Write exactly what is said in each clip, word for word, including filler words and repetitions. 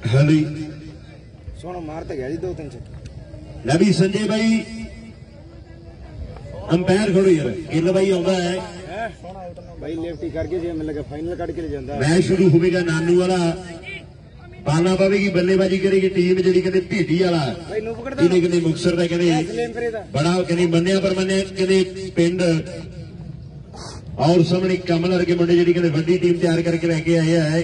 हाँ जी सोना मार तो गया जी दो तीन छक्के। नबी संजय भाई अंपायर खड़ो यार गिल भाई आंदा है भाई लेफ्टी करके जी मैं लगा फाइनल कट के ले जांदा मैच शुरू होगा नानू वाला बाला पावेगी बल्लेबाजी करेगी टीम जी कहते भेटी वाला जिन्हें कहते मुक्तसर का कहते बड़ा कहते मन्या पर मन्या कहते पिंड और सामने कमल वर्गे मुंडे जी कहते वड्डी टीम तैयार करके लेके आए है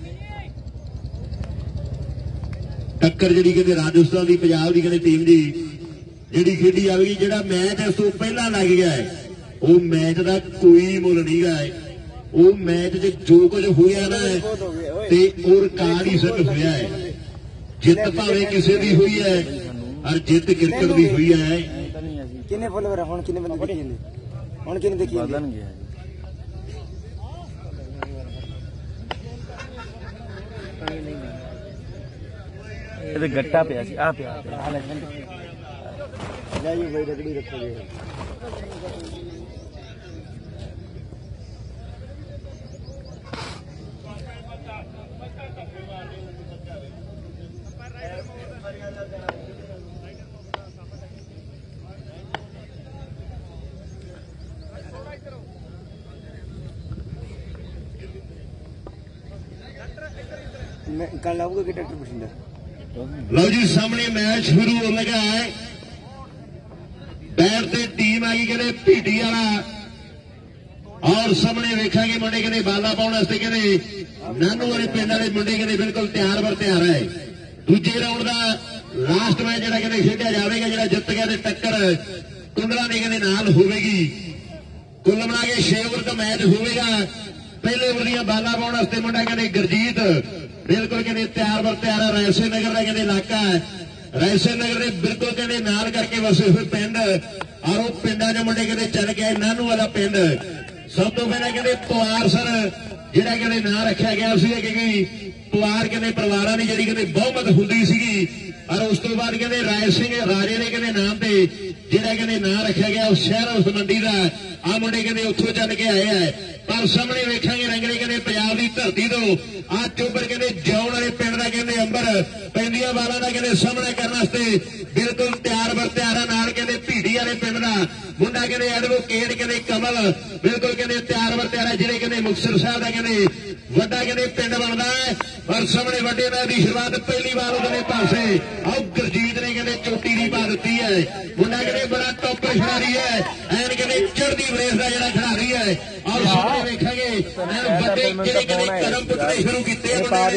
टक्कर जी कहते राजस्थान की पंजाब की कहते टीम की जी खेडी आएगी जो मैच इस तो पहला लग गया है वो मैच का कोई मुल नहीं गा वो मैच जो कुछ होया ना ते वो रिकॉर्ड ही सिर्फ होया है जित भावे किसी की हुई है और जित क्रिकेट की हुई है किन्ने फॉलोवर हुन किन्ने बंदे देखी जांदे हुन किन्ने देखी जांदे ਇਹ ਤੇ ਗੱਟਾ ਪਿਆ ਸੀ ਆ ਪਿਆ ਲੈ ਜੀ ਬਈ ਰਗੜੀ ਰੱਖੋਗੇ मैं कल आऊंगा कि डॉक्टर बठिंडा लो जी सामने मैच शुरू हो लगा है बैट से टीम आ गई कहते भीटी वाला और सामने वेखा मुंडे कहते बाला पाने कहते नानू वाले पिंड वाले मुंडे कहते बिल्कुल तैयार बर तैयार है दूजे राउंड का लास्ट मैच जो कहते खेडिया जाएगा जो जित गया टक्कर कुंडला ने कहते नाल होगी कुल मिला के छे ओवर का मैच होगा पहले ओवर दियां बाला पाने मुंडा कहते गुरजीत बिल्कुल कहते तैयार बर तैयार है रैसे नगर का कहते इलाका है रैसे नगर के बिल्कुल कहते नाल करके वसे हुए पिंड और वो पिंडा जो मुंडे कहते चल गए नानू वाला पिंड सब तो पहले कहते पवार सर जिहड़ा कहते नां रखा गया क्योंकि पवार कहते परिवार की जी कहते बहुमत होंदी सीगी और उस तो बाद कहते राय सिंह राजे ने कहते नाम से जिहड़ा कहते नां रखा गया उस शहर उस मंडी का आ मुंडे कहते उत्थों चल के आए है पर सामने वेखांगे रंगले कहते पंजाब की धरती तो आ चोबर कहते जौन वाले पिंड का कहते अंबर पैंदिया वाला का कहते सामना करने बिल्कुल तैयार बर तैयार नाल कहते भीटी वाले पिंड का मुंडा कहते एडवोकेट कहते कमल बिल्कुल कहते तैयार बर तैयार जिले कहते मुक्तसर साहब का कहते वड्डा कहते पिंड बनता है और सामने वड्डे मैच की शुरुआत पहली बार उन्होंने पासे और गुरजीत ने कहते चोटी की पा दी है मुंडा कहते बड़ा टॉप खिलाड़ी है एन कहते चढ़ती वरेस का जरा खिलाड़ी है और सामने वेखेंगे बड़े जिहड़े कहते कदम पुटने शुरू किए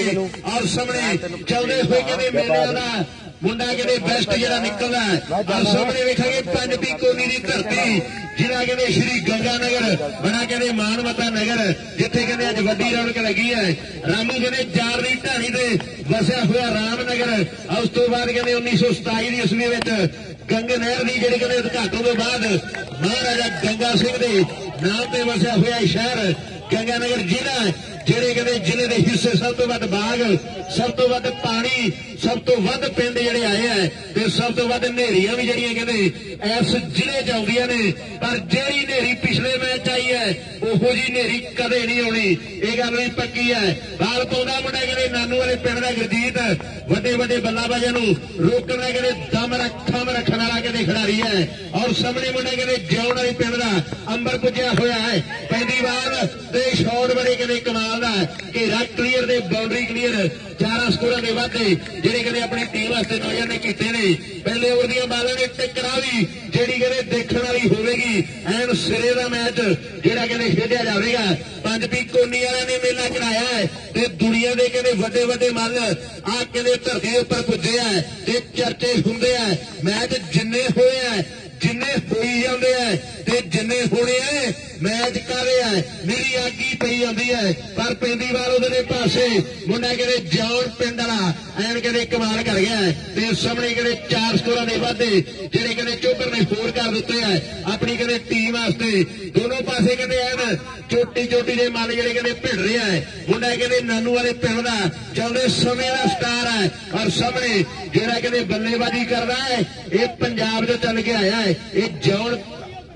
और सामने चलते हुए कहते मेले का मुंडा कहते बेस्ट जरा निकलता है और सामने वेखेंगे पंज पी कोनी की धरती जिला कहते श्री गंगानगर बड़ा कहते मानवता नगर जिथे कहते अज वड्डी रौनक लगी है रामू कहते जार की ढाणी से वसिया हुआ रामनगर और उस तो बाद कहते उन्नीस सौ सताई की ईस्वी में गंग नहर की जी कहते उद्घाटन तो बाद महाराजा गंगा सिंह के नाम से वसिया हुआ शहर गंगानगर जिला ਜਿਹੜੇ ਕਹਿੰਦੇ ਜ਼ਿਲ੍ਹੇ ਦੇ ਹਿੱਸੇ ਸਭ ਤੋਂ ਵੱਧ ਬਾਗ ਸਭ ਤੋਂ ਵੱਧ ਪਾਣੀ ਸਭ ਤੋਂ ਵੱਧ ਪਿੰਡ ਜਿਹੜੇ ਆਏ ਆ ਤੇ ਸਭ ਤੋਂ ਵੱਧ ਹਨੇਰੀਆਂ ਵੀ ਜਿਹੜੀਆਂ ਕਹਿੰਦੇ ਇਸ ਜ਼ਿਲ੍ਹੇ 'ਚ ਆਉਂਦੀਆਂ ਨੇ ਪਰ ਜਿਹੜੀ ਹਨੇਰੀ ਪਿਛਲੇ ਮੈਚ ਆਈ ਹੈ ਉਹੋ ਜੀ ਹਨੇਰੀ ਕਦੇ ਨਹੀਂ ਆਉਣੀ ਇਹ ਗੱਲ ਵੀ ਪੱਕੀ ਹੈ ਬਾਲ ਪਾਉਂਦਾ ਮੁੰਡਾ ਕਹਿੰਦੇ ਨਾਨੂ ਵਾਲੇ ਪਿੰਡ ਦਾ ਗੁਰਜੀਤ ਵੱਡੇ ਵੱਡੇ ਬੱਲਾਬਾਜ਼ਾਂ ਨੂੰ ਰੋਕਣ ਦਾ ਕਹਿੰਦੇ ਦਮ ਰੱਖਾਂ ਰੱਖਣ ਵਾਲਾ ਕਹਿੰਦੇ ਖਿਡਾਰੀ ਹੈ ਔਰ ਸਾਹਮਣੇ ਮੁੰਡਾ ਕਹਿੰਦੇ ਜਿਉਣ ਵਾਲੇ ਪਿੰਡ ਦਾ ਅੰਬਰ ਪੁੱਜਿਆ ਹੋਇਆ ਹੈ ਪੈਂਦੀ ਵਾਰ ਤੇ ਸ਼ਾਟ ਬੜੇ ਕਹਿੰਦੇ ਕਮਾਲ घेरा क्लीयर दे बाउंड्री क्लीयर चार स्कोर के वादे जेडे कहते अपनी टीम वास्ते नौजवान ने किए ने पहले ओवर दी बालों ने टक्करा भी जेडी कहते देखने वाली होगी एन सिरे का मैच जेड़ा कहते खेडिया जाएगा पंज पी कोनी वाले ने मेला कराया है ते दुनिया के कहते वड्डे वड्डे मल आ कहते धरती उपर पुजे है ते चर्चे होंगे है मैच जिन्ने होए है जिन्ने होई जाते हैं ते जिन्ने होने हैं मैच कर रहे हैं मेरी आगी पई जाती है पर पेंदी वाल उधर पासे मुंडा कहते जौन पिंड वाला एन कहते कमाल कर गया है ते सामने कहते चार स्कोर के वादे जेडे कहते चोकर ने होर कर दिते हैं अपनी कहते टीम वास्ते दोनों पासे कहते एन चोटी चोटी के मल जेडे कहते भिड़ रहे हैं मुंडा कहते नानू वाले पिंड का चलते समय का स्टार है और सामने जेड़ा कहते बल्लेबाजी कर रहा है ये पंजाब जो चल के आया है ये जौन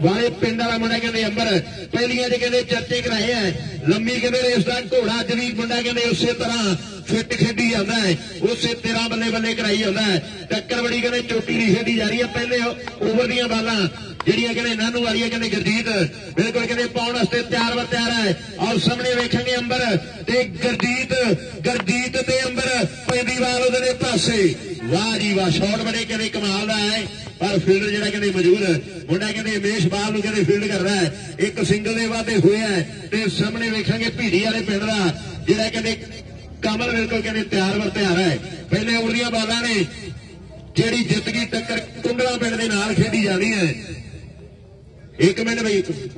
वाले पिंड वाला मुंडा कहते अंबर पहलियां च कहते चर्चे कराए है लंबी कहते रेस का घोड़ा अज भी मुंडा कहते उस तरह फिट खेडी जाता है उस तेरह बल्ले बल्ले कराई जाता है टक्कर बड़ी कहते चोटी की खेडी जा रही है पहले ओवर दियां बालां ਜਿਹੜੀਆਂ ਕਹਿੰਦੇ ਨਾਨੂ ਵਾਲੀਆਂ ਕਹਿੰਦੇ ਗੁਰਜੀਤ ਬਿਲਕੁਲ ਕਹਿੰਦੇ ਪਾਉਣ ਵਾਸਤੇ ਤਿਆਰ ਵਰ ਤਿਆਰ ਹੈ ਔਰ ਸਾਹਮਣੇ ਵੇਖਾਂਗੇ ਅੰਬਰ ਤੇ ਗੁਰਜੀਤ ਗੁਰਜੀਤ ਤੇ ਅੰਬਰ ਪੈਂਦੀ ਬਾਲ ਉਹਦੇ ਪਾਸੇ ਵਾਹ ਜੀ ਵਾਹ ਸ਼ਾਟ ਬੜੇ ਕਹਿੰਦੇ ਕਮਾਲ ਦਾ ਹੈ ਪਰ ਫੀਲਡਰ ਜਿਹੜਾ ਕਹਿੰਦੇ ਮੌਜੂਦ ਮੁੰਡਾ ਕਹਿੰਦੇ ਹਮੇਸ਼ ਬਾਲ ਨੂੰ ਕਹਿੰਦੇ ਫੀਲਡ ਕਰਦਾ ਹੈ ਇੱਕ ਸਿੰਗਲ ਦੇ ਵਾਧੇ ਹੋਇਆ ਤੇ ਸਾਹਮਣੇ ਵੇਖਾਂਗੇ ਭੀੜੀ ਵਾਲੇ ਪਿੰਡ ਦਾ ਜਿਹੜਾ ਕਹਿੰਦੇ ਕਮਲ ਬਿਲਕੁਲ ਕਹਿੰਦੇ ਤਿਆਰ ਵਰ ਤਿਆਰ ਹੈ ਪਹਿਲੇ ਓਵਰ ਦੀਆਂ ਬਾਲਾਂ ਨੇ ਜਿਹੜੀ ਜਿੱਤ ਗਈ ਟੱਕਰ ਕੁੰਡਲਾ ਪਿੰਡ ਦੇ ਨਾਲ ਖੇਡੀ ਜਾਣੀ ਹੈ एक मिनट भाई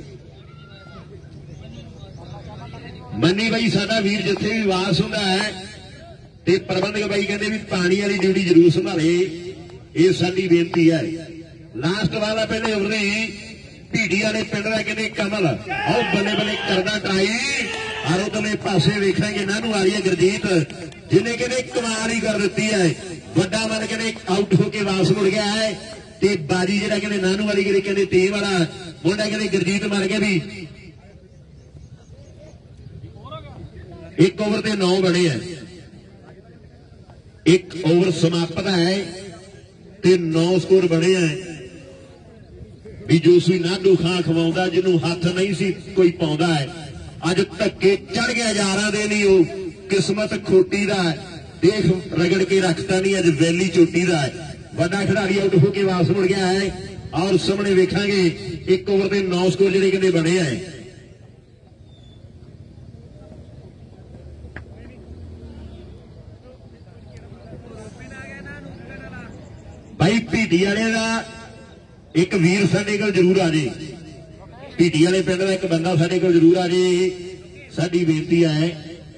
मनी भाई साडा वीर जिथे भी वास हुंदा है ते प्रबंधक भाई कहते भी पानी वाली ड्यूटी जरूर संभाले ये साडी बेनती है लास्ट वाला पहले उन्हें भीड़ी वाले पिंड का कहते कमल आओ बल्ले बल्ले करदा ट्राई और उधरले पासे वेखांगे नानू वाली गुरजीत जिन्हें कहते कमाल ही कर दी है वड्डा मन कहते आउट होके वापस मुड़ गया है ते बाजी जिहड़ा कहते नानू वाली गिरी कहते टीम वाला मुंडा कहते गुरजीत मर गया भी एक ओवर के नौ बने हैं एक ओवर समाप्त है ते नौ स्कोर बने हैं भी जो सी नाडू खां खवाउंदा जिन्हों हाथ नहीं सी कोई पाउंदा है अज धक्के चढ़ गया यारां दे नहीं वो किस्मत खोटी दा देख रगड़ के रखता नहीं अज वैली चोटी दा है वड्डा खिडारी आउट होके वापस मुड़ गया है और सामने वेखांगे एक ओवर के नौ स्कोर जिहड़े कहंदे बने हैं भाई भीटी वाले का एक वीर साडे कोल जरूर आ जाए भीटी वाले पिंड का एक बंदा साडे कोल जरूर आ जाए साडी बेनती है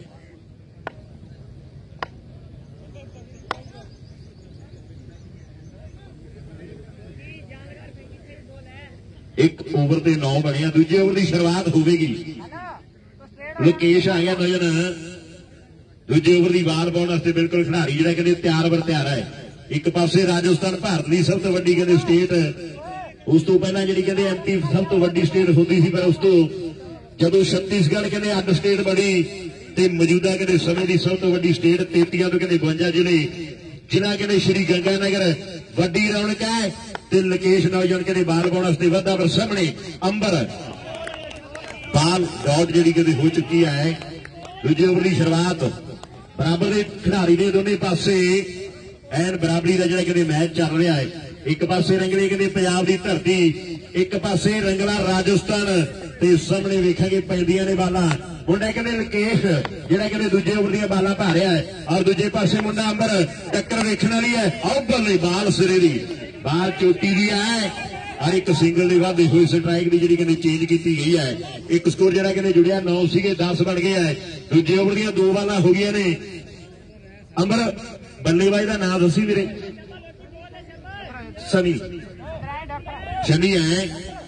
एक ओवर के नौ बने दूजे ओवर की शुरुआत होगी लोकेश आ गया नजर दूजे ओवर की बाल पाने वास्ते बिल्कुल खिडारी जिहड़ा कहते तैयार बर तैयार है एक पासे राजस्थान भारत की सब तो वड्डी कहते स्टेट उस तो पहला जी कहते एम पी सब तो वड्डी स्टेट होती सी पर उस तो जदों छत्तीसगढ़ कहते अड स्टेट बनी तो मौजूदा कहते समय की सब तो वड्डी स्टेट तेतियां तो कहते बवंजा जिले जिला कहते श्री गंगानगर वड्डी रौनक है ते लकेश नौजवान कहते बाल पाने वास्ते वधा पर सामने अंबर बाल डॉट जी कहते हो चुकी है दूजे ओवर की शुरुआत बराबर के खिडारी ने दोनों पासे एन बराबरी का जो कहते मैच चल रहा है एक पासे रंगले कहते पंजाब की धरती एक पासे रंगला राजस्थान ते सामने वेखांगे पैंदियां ने बालां मुंडा कहते लकेश जिहड़ा कहते दूजे ओवर दी बालां पा रहा है और दूजे पासे मुंडा अंबर टक्कर वेखण वाली है आओ बल्ले बाल सिरे दी बाल चोटी दी है और एक सिंगल के वादे हुई स्ट्राइक की जी कहते चेंज की गई है एक स्कोर जरा कहते जुड़िया नौ सीगे दस बन गए है दूजे ओवर दी दो बालां हो गई ने अंबर बल्लेबाज का नाम दसी मेरे सनी सनी है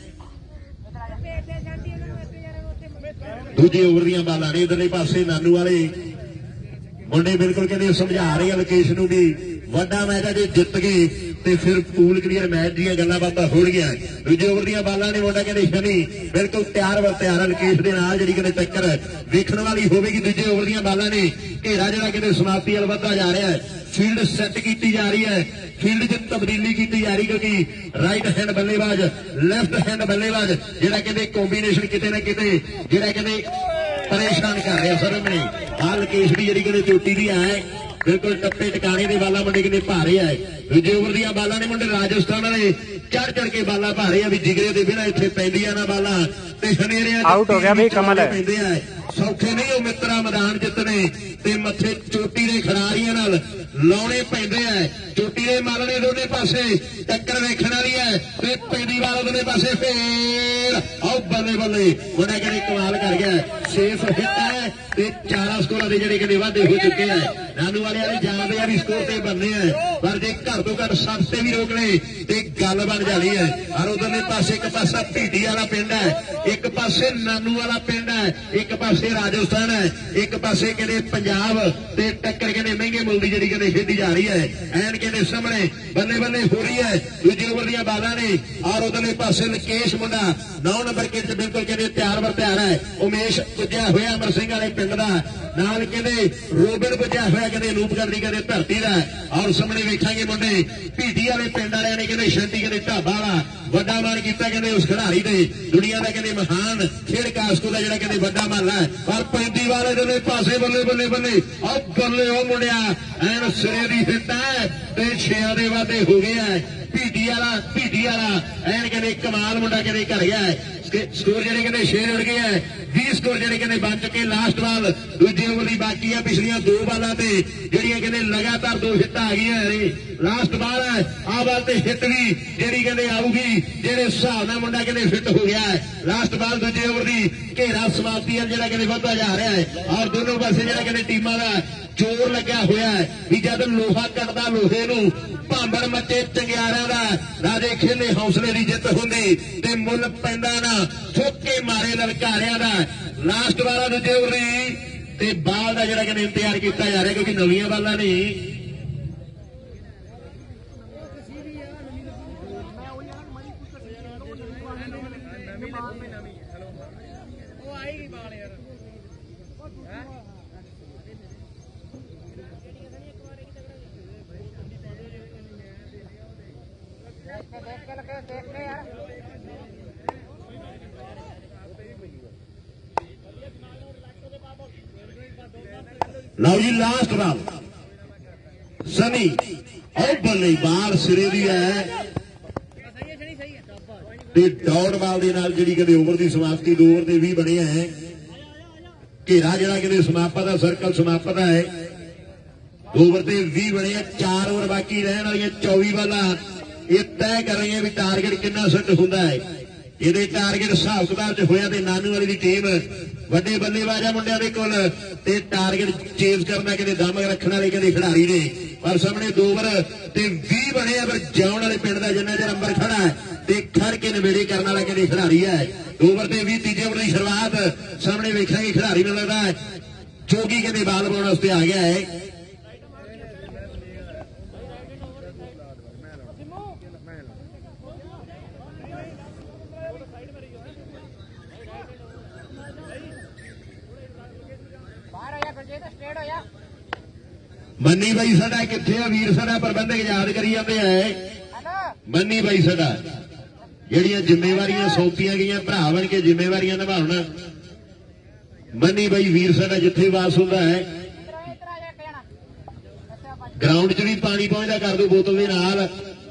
दूजे ओवर दी बालां ने इधरले पासे नानू वाले मुंडे बिल्कुल कहते समझा रहे लोकेश नूं भी वड्डा मैच अजे जित गए ते फिर पूल क्लीयर मैच दी गल्लां बातां हो गईयां दूजे ओवर दी बालां ने मुंडा कहते शनी बिल्कुल तैयार वर तैयार लोकेश दे नाल जिहड़ी कहते टक्कर वेखण वाली होवेगी दूजे ओवर दी बालां ने घेरा जिहड़ा कहते समाप्ति वल वधदा जा रहा है फील्ड सैट की जा रही है फील्ड च तब्दीली की जा रही क्योंकि राइट हैंड बल्लेबाज लैफ्ट हैंड बल्लेबाज जिहड़ा कहते कॉम्बीनेशन किते ना किते जिहड़ा कहते परेशान कर रहा सर ने हाल केस भी जी कहते चोटी दी है बिल्कुल टप्पे टिकाने के बाला मुंडे कहते भारे है दूजे ओवर दी बाला ने मुंडे राजस्थान वाले चढ़ चढ़ के बाला भारे है भी जिगरे के बिना इतने पैंदियां ना बाला ते शनेरे आउट हो गया भाई कमल है सौखे नहीं वो मित्रा मैदान जितने ते मथे चोटी के खिडारियों नाल लाने पैंदे है चोटी के मारने दोनों पासे टक्कर वेखण वाली है ते पैंदी वाल दोनों पासे फेर आओ बल्ले बल्ले मुंडा कहते कमाल कर गया सेफ हिट है ते चार स्कोर के जिहड़े कहते वाधे हो चुके हैं नानू वाले वाले जानते हैं भी स्कोर ते बनने हैं पर जे घर तो घर सत्त से भी रोक ले ते गल बन जानी है और उधरले पासे एक पासा भीटी वाला पिंड है एक पासे नानू वाला पिंड है एक पासे राजस्थान है एक पासे कहते पंजाब ते टक्कर कहते महंगे मुल की जी कहते खेडी जा रही है। एन कहते सामने बल्ले बल्ले हो रही है दूजे ओवर दी बालां ने और उधरले पासे लकेश मुंडा नौ नंबर किट बिल्कुल कहते तैयार बर तैयार है। उमेश पुज्या होया अमर सिंह वाले पिंड का नाल कहते रोबिन पुज्या होया कहते रूपगढ़ की कहते धरती का और सामने वेखांगे मुंडे भीटी वाले पिंड वाले ने कहते शंटी कहते ढाबा वाला वड्डा मान किया कहते उस खिडारी ने दुनिया का कहते महान खेड कास्को का जिहड़ा कहते वड्डा मान है। और पैंती वाले दोने पासे बल्ले बल्ले बल्ले और बल्ले ओ मुंडिया एन सिरे दी हिट है ते छेया दे वादे हो गया है। भीटी वाला भीटी वाला एन कहते कमाल मुंडा कहते घर गया है। स्कोर जेडे कहते छे उड़ गए है बीस स्कोर जेडे कहते बन चुके। लास्ट बाल दूजे ओवर की बाकी है पिछलियां दो बालों से जड़ियां कहते लगातार दो हिट आ गई। लास्ट बाल है आ बाल से हिट भी जी कहते आऊगी जेडे हिसाब न मुंडा कहते फिट हो गया है। लास्ट बाल दूजे ओवर की घेरा समाप्ति जरा कहते बढ़ता जा रहा है और दोनों पासे जरा कहते टीमां का जोर लग्या होया है भी जब लोहा कटदा लोहे नूं भांबड़ मचे चंगियारियां दा राजे खेले हौसले की जित होंदी ते मुल पैंदा ना ठोके मारे ललकारियां दा। लास्ट वाला दूजे ओवर ते बाल का जरा कहते इंतजार किया जा रहा क्योंकि नवीं बालां नहीं लो जी लास्ट बाल सनी और बल्ले बाल सिरे दी है ते दौड़ बाल दे नाल जिहड़ी कहते ओवर की समाप्ति दो ओवर के भी बने हैं। घेरा जिहड़ा कहते समापत का सर्कल समापत है दो ओवर के भी बने हैं। चार ओवर बाकी रहने वाली चौबीस बालां ये तय कर रही है भी टारगेट कितना सेट होंदा है। ये टारगेट हिसाब किताब च होया ते नानू वाली दी टीम वड्डे बल्लेबाजा मुंडिया दे कोल ते टारगेट चेज करना कहते दम रखने वाले कहते खिडारी ने पर सामने दो ओवर ते बीस बने पर जाउण वाले पिंड का जिन्ना चਿਰ अंबर खड़ा है ते खड़ के नवेड़े करने वाला कहते खिडारी है। दो ओवर ते बीस तीजे ओवर की शुरुआत सामने वेखेंगे खिडारी में लगता है जोगी कहते बाल बनाने वास्ते आ गया है। मनी भाई साडा किथे आ वीर साडा प्रबंधक याद करी जाते हैं। मनी भाई साडा जिहड़ियां जिम्मेवारियां सौंपियां गईयां भरा बन के जिम्मेवारियां निभाउण मनी भाई वीर साडा जिथे वास हुंदा है ग्राउंड च भी पानी पहुंचदा कर दो बोतल दे नाल।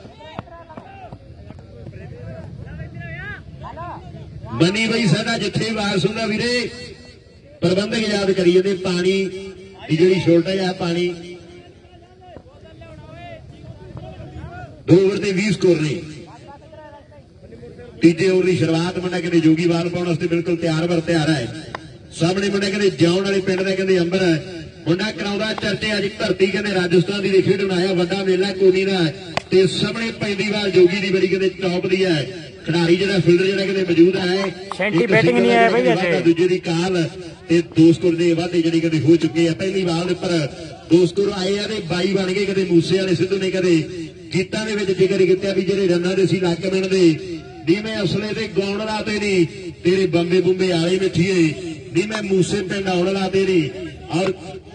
मनी भाई साडा जिथे वास हुंदा वीरे प्रबंधक याद करी जाते पानी की जिहड़ी शॉर्टेज है पानी दो ओवर से बीस स्कोर ने। तीजे ओवर की शुरुआत मुंडा कहते जोगी बाल पाने वास्ते बिल्कुल तैयार बर तैयार है। सामने मुंडा कहते जाउण वाले पिंड का कहते अंबर है मुंडा कराउंदा चर्चे अज धरती कहते राजस्थान की खेड बनाया वड्डा मेला कोनी का ते सामने पैंदी बाल जोगी की बड़ी कहते टॉप दी है। खिडारी जिहड़ा फील्डर जिहड़ा कहते मौजूद है दूजे की काल ते दो स्कोर के वाधे जिहड़े कहते हो चुके हैं। पहली बाल पर दो स्कोर आए हैं बाई बन गए कहते मूसे वाले सिद्धू ने कहते गीतां दे विच जिक्र किया भी जिहड़े रन्नां दे सी लक मिलदे नी मैं असले ते गाउण लाते नहीं तेरे बंबे बुंबे आले मिठीए नी मैं मूसे पिंड आउण लाते नहीं। और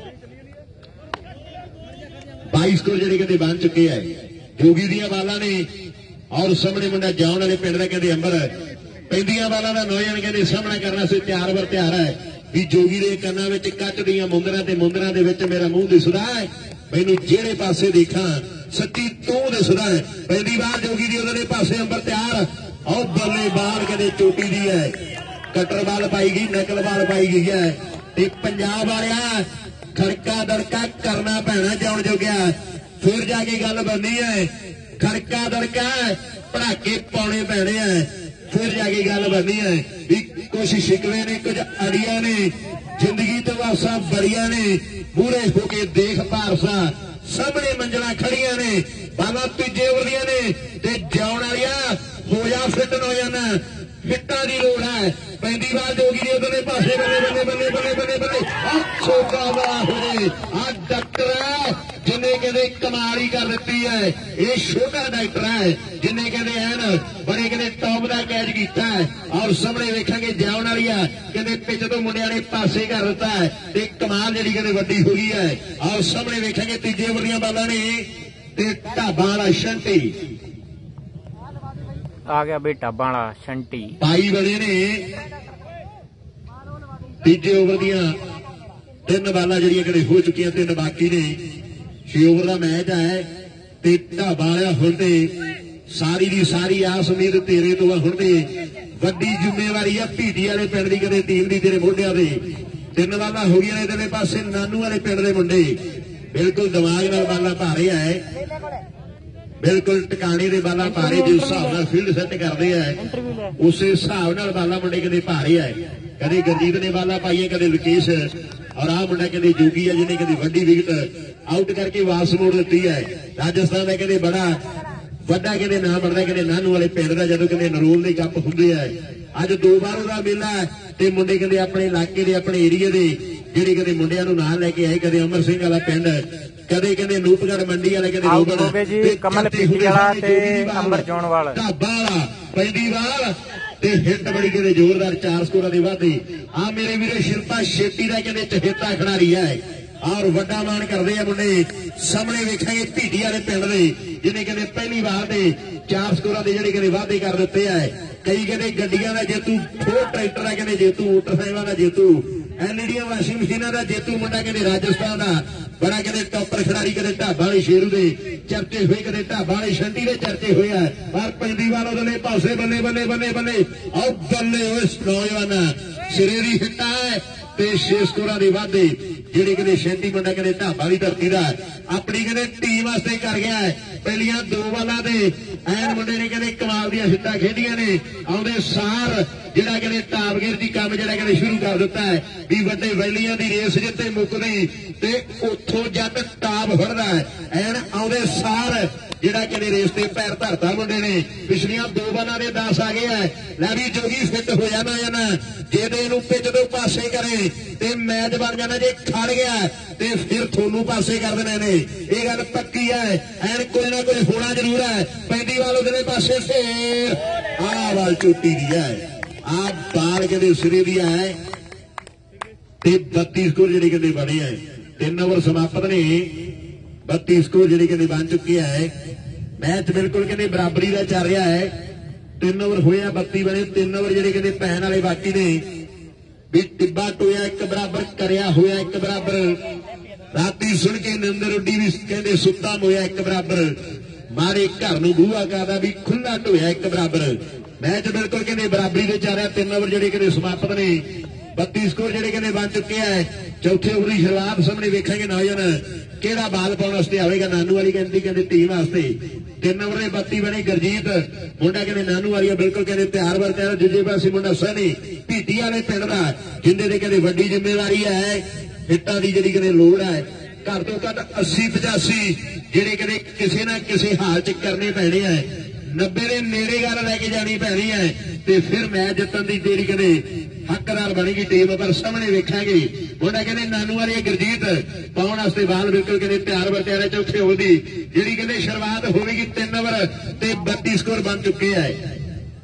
बाईस स्कोर जिहड़े कहते बन चुके हैं जोगी दियां बालां ने और सामने मुंडा जाउण वाले पिंड दा कहते अंबर पैंदियां बालां दा नौजवान कहते सामना करना से तैयार बर तैयार है भी जोगी दे कन्नां विच कच दियां मुंदरां ते मुंदरां दे विच मेरा मूंह दिसदा है मैनूं जेड़े पासे देखा सच्ची तू दिसदा है। पहली बार जोगी दी उहदे पासे अंबर तैयार और बल्ले बाल कहते चोटी दी है कटर बाल पाई गई नकल बाल पाई गई है ते पंजाब वालिया खड़का दड़का करना पैना जाउण जोगिया फिर जाके गल बननी है। खड़का दड़का पड़ाके पाने पैने हैं फिर जाके गल बननी है भी कुछ शिकवे ने कुछ अड़िया ने जिंदगी तो वासा बड़िया ने मूरे होके देख पारसा सामने मंजिला खड़िया ने बाला तीजे ओवर ने ते जाउण वालिया हो जा फिट हो जाना हिट्टां दी लोड़ है ਪੈਂਦੀ ਬਾਲ ਜੋਗੀ ਦੇ ਉਧਰਲੇ ਪਾਸੇ ਬੱਲੇ ਬੱਲੇ ਬੱਲੇ ਬੱਲੇ ਬੱਲੇ ਬੱਲੇ ਆ ਛੋਕਾ ਵਾ ਹੋਏ ਆ ਡਾਕਟਰ ਜਿੰਨੇ ਕਹਿੰਦੇ ਕਮਾਲ ਹੀ ਕਰ ਦਿੱਤੀ ਹੈ। ਇਹ ਛੋਟਾ ਡਾਕਟਰ ਹੈ ਜਿੰਨੇ ਕਹਿੰਦੇ ਐਨ ਬੜੇ ਕਹਿੰਦੇ ਟੌਪ ਦਾ ਕੈਚ ਕੀਤਾ ਹੈ। ਔਰ ਸਾਹਮਣੇ ਵੇਖਾਂਗੇ ਜਾਉਣ ਵਾਲੀ ਆ ਕਹਿੰਦੇ ਪਿੱਛ ਤੋਂ ਮੁੰਡਿਆਂ ਨੇ ਪਾਸੇ ਕਰ ਦਿੱਤਾ ਹੈ ਤੇ ਕਮਾਲ ਜਿਹੜੀ ਕਹਿੰਦੇ ਵੱਡੀ ਹੋ ਗਈ ਹੈ। ਔਰ ਸਾਹਮਣੇ ਵੇਖਾਂਗੇ ਤੀਜੇ ਓਵਰ ਦੀਆਂ ਬਾਲਾਂ ਨੇ ਤੇ ਢਾਬਾ ਵਾਲਾ ਸ਼ੰਟੀ आ गया बे ढाबा वाला शंटी पाई बने ने तीजे ओवर दियां तीन बालां जिहड़ियां कदे हो चुकियां तीन बाकी ने छे ओवर का मैच है ते ढाबा वाला हुण ते सारी दी सारी आस उम्मीद तेरे तो हुण ते वड्डी जिम्मेवारी है पीटी वाले पिंड दी कदे टीम दी तेरे मोढियां ते तीन बालां हो गईयां ने तेरे पासे नानू वाले पिंड दे मुंडे बिल्कुल दिमाग नाल बालां पा रहे है बिल्कुल टिकाने दे बाला पा रहे जिस हिसाब नाल फील्ड सैट करते हैं उस हिसाब नाल बाला मुंडे कदे पा रहे है। कदे गुरजीत ने बाला पाई है कदे विकेश और आ मुंडा कदे जोगी है जिन्हें कदे वड्डी विकेट आउट करके वापस मोड़ दी है। राजस्थान का कदे बड़ा वड्डा कदे नाम बनता कदे नानू वाले पिंड का जदों कदे नरोल दे कप हुंदे है। अज दो बार उहदा मेला ते मुंडे कदे अपने इलाके दे अपने एरिया दे जिहड़े कदे मुंडियां नूं नाल लैके आए कदे अमर सिंह वाला पिंड कदे कहते नूपगढ़ मंडी वाले कहते कमल पीटी वाला ते अंबर चौण वाला ढाबा वाला पैंदी वाल ते हिट बड़ी कहते जोरदार चार स्कोर की वाधी आ मेरे वीरे शिल्पा शेट्टी का कहते चहेता खिडारी है और वड्डा मान करते हैं मुंडे सामने वेखांगे पीटी वाले पिंड दे जिन्हें कहते पहली बार दे चार स्कोर के जिहड़े कहते वादे कर दिते है। कई कहते गड्डियां का जेतू फोर ट्रैक्टर का कहते जेतू मोटरसाइकिल का जेतू एलईडी वाशिंग मशीन का जेतू मुंडा कहते राजस्थान का बड़ा कहते टॉपर खिडारी कहते ढाबा वाले शेरू दे चर्चे हुए कहते ढाबा वाले शंटी दे चर्चे हुए है। पर पैंदी वालों दे पासे बल्ले बल्ले बल्ले बल्ले आओ बल्ले उस नौजवान सिरे दी हिट्टा है ते छे स्कोरां दी वाधे जिहड़ी कहते शंटी मुंडा कहते ढाबा वाली धरती दा अपनी कहते टीम वास्ते कर गया है। पहलियां दो बालां दे ऐन मुंडे ने कहते कमाल दी हिट्टां खेडियां ने आउंदे सार जिहड़ा कहते टापगेर दी काम जिहड़ा कहते शुरू कर दिता है भी वड्डे वैलियां दी रेस जिੱਤੇ मुकदी ते उथों जट टाप फड़दा है ऐन आउंदे सार जिहड़ा कहते रेस ते पैर धरता मुंडे ने पिछलियां दो बालां दे दस आ गए है। लै भी जोगी फिट हो जाना जाना जे ते इहनूं पिच दे पासे करे ते मैच बन जाना जे खड़ गया ते फिर थोनू पासे कर देने ने ये गल पक्की है। ऐन कोई ना कोई होना जरूर है। पैंदी वाल उधरले पासे फिर आ बाल चोटी दी है आ बाल कहते सिरे दी है ते बत्ती स्कोर जिहड़े कहते बने है। तीन ओवर समाप्त ने बत्ती स्कोर जिहड़े कहते बन चुके है। मैच बिल्कुल कहते बराबरी का चल रहा है। तीन ओवर होया बत्ती बने तीन ओवर जिहड़े कहते पैन वाले बाकी ने भी टिब्बा टोया एक बराबर करया होया एक बराबर राती सुन के निंदर उड्डी भी कहते सुत्ता मोया एक बराबर मारे घर नूं बूहा करदा भी खुला ढोया एक बराबर। मैच बिल्कुल कहते बराबरी के चल रहा। तीन ओवर जिहड़े कहते समाप्त ने बत्ती स्कोर जिहड़े कहते बन चुके हैं। चौथे ओवर की शुरुआत सामने वेखेंगे नौजवान केड़ा बाल पाउण वास्ते आवेगा नानू वाली कहती कहते टीम वास्ते। तीन ओवर में बत्ती बने गुरजीत मुंडा कहते नानू वाली बिल्कुल कहते तैयार बर तैयार दूजे पासे मुंडा सनी पीटी वाले पिंड का जिंदे दे कहते वड्डी जिम्मेवारी है हिट्टां दी जिहड़ी कहते लोड़ है घर तो घट अस्सी पचासी जिहड़े कहते किसी ना किसी हाल च करने पैने है। नब्बे के नेड़े गल लैके जानी पैनी है ते फिर मैच जितन की तेरी कहते हकदार बनेगी टीम। पर सामने वेखांगे मुंडा कहते नानू वाली गुरजीत पाउण वास्ते बाल बिल्कुल कहते तैयार बर तैयार है। चौथे ओवर की जिहड़ी कहते शुरुआत होगी तीन ओवर ते बत्ती स्कोर बन चुके हैं।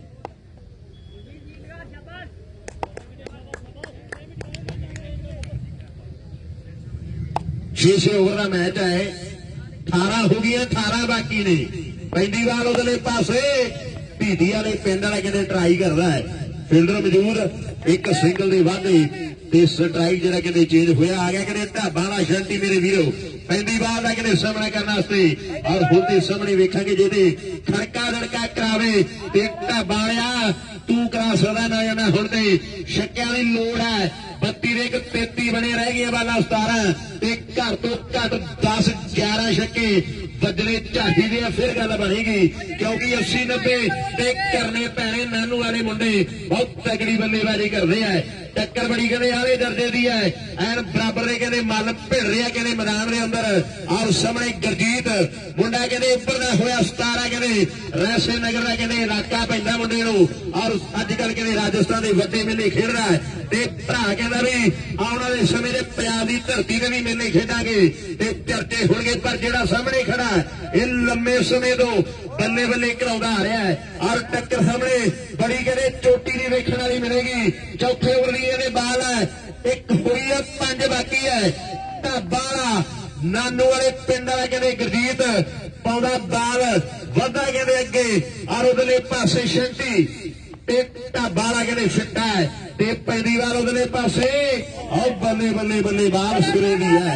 छे छे ओवर का मैच है। अठारह हो गई अठारह बाकी ने पैंदी वाल उधरले पासे पीटी वाले पिंड वाला कहते ट्राई कर रहा है। फील्डर मौजूद एक सिंगल दे वाधे ते स्ट्राइक जिहड़ा कहते चेंज होया आ गया कहते ढाबा वाला शंटी मेरे वीरो पैंदी बाल का कहते सामना करने वास्ते और हुण ते सामने वेखांगे जेदे खड़का दड़का करावे ते ढाबा वाला तू करा सकदा ना जाना हुण ते शक्कियां दी लोड़ है। बत्ती दे एक तेती बने रह गए बाला सतारह ਤੇ ਘਰ ਤੋਂ ਘੱਟ ਦਸ ਗਿਆਰਾਂ ਛੱਕੇ ਵੱਜਣੇ ਚਾਹੀਦੇ ਆ, ਫਿਰ ਗੱਲ ਬਣੇਗੀ। ਕਿਉਂਕਿ अस्सी नब्बे ਤੇ ਕਰਨੇ ਪੈਣੇ। ਨਾਨੂ ਵਾਲੇ ਮੁੰਡੇ ਬਹੁਤ ਤਗੜੀ ਬੱਲੇਬਾਜ਼ੀ ਕਰਦੇ ਆ। टक्कर बड़ी कहते आले दर्जे दी है, एन बराबर ने कहते मल भिड़ रहा कहते मैदान के अंदर। और सामने गुरजीत मुंडा कहते उभरदा होया सतारा कहते रैसे नगर का कहते इलाका पैंदा मुंडे नूं। और अजकल कहते राजस्थान के वड्डे मेले खेड रहा है ते भरा कहता भी आने वाले समय के पंजाब की धरती से भी मेले खेडांगे ते चर्चे होणगे। पर जिहड़ा सामने खड़ा ये लंबे समय तो बल्ले बल्ले कराउंदा आ रहा है। और टक्कर सामने बड़ी कहते चोटी की वेखण वाली मिलेगी। चौथे ओवर दी बाल है, एक हुई है, पांच बाकी है। ढाबा वाला नानू वाले पिंड वाला कहते गुरजीत पाउंदा बाल वधा कहते अगे। और उधरले पासे शंटी ढाबा वाला कहते फिट्टा है ते पैंदी वाल उधरले पासे। और बल्ले बल्ले बल्ले बाल सिरे दी है,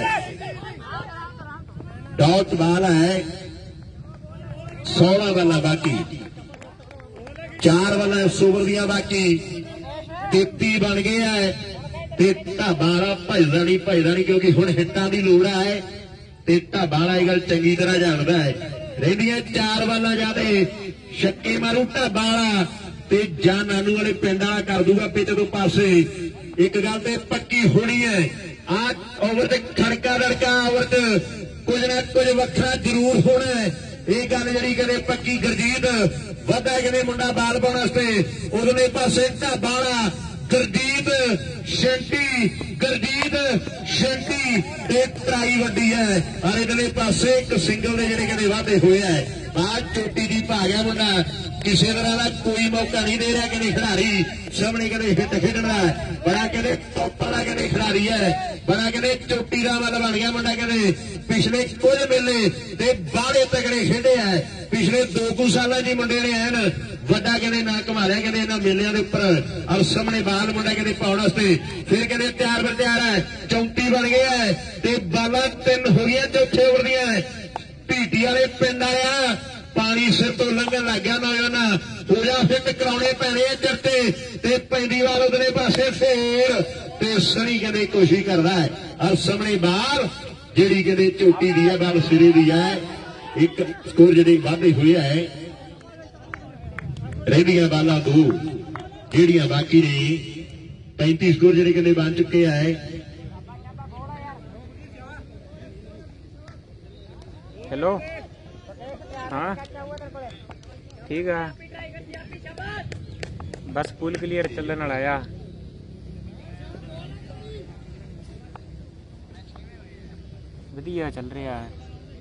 डॉट बाल है। सोलह वाला बाकी, चार वाला ओवर दिया बाकी, तेती बन गया है। ते ढाबा वाला भजदा नहीं भजदा नहीं क्योंकि हुण हिट्टां दी लोड़ है ते ढाबा वाला ये गल चंगी तरह जानदा है। रहिंदियां चार वाला जाते छक्के मारू ढाबा वाला ते जां नानू वाले पिंड वाला कर दूगा पिच तो पासे। एक गल ते पक्की होनी है, आ ओवर ते खड़का दड़का ओवर ते कुछ ना कुछ वखरा जरूर होना है। ये गल जी कहते पक्की। गुरजीत वधा कहते मुंडा बाल पाने वास्ते उधरले पासे ढाबा वाला गुरजीत शंटी गुरजीत शंटी ते तराई वड्डी है। और इधरले पासे एक सिंगल दे जिहड़े कहते वाधे होए है। बाद चोटी जी पा गया मुंडा, किसी तरह का कोई मौका नहीं दे रहा कहते खिलाड़ी सामने कहते हिट खेडना। बड़ा कहते टॉप वाला कहते खिलाड़ी है, बड़ा कहते चोटी का मतलब बन गया मुंडा। कहते पिछले कुछ मेले ते बाहले तगड़े खेडे है। पिछले दो कुछ साल जी मुंडे ने एन वड्डा कहते ना घुमा लिया कहते इन्होंने मेलिया के उपर। और सामने बाल मुंडा कहते पाउण वास्ते फिर कहते तैयार बर तैयार है। चौंती बन गया है ते बालां तीन हो गई चौथे ओवर दियां। भीटी वाले पिंड आया पानी सिर तो लंघन लग गया नौजवाना हो जा फिट कराने पैने चरते ते पैंदी वाल उधरले पासे फेर ते सनी कहते कोशिश करता है। और सामने बाल जिहड़ी कहते चोटी दी है बाल सिरे दी है। एक स्कोर जिहड़ी वाधे हुए है, रहिंदियां बालां दो जिहड़ियां बाकी ने पैंती स्कोर जिहड़े कहते बन चुके है। हेलो हाँ ठीक है, बस पुल क्लियर चलने वाला आ। वधिया चल रहा है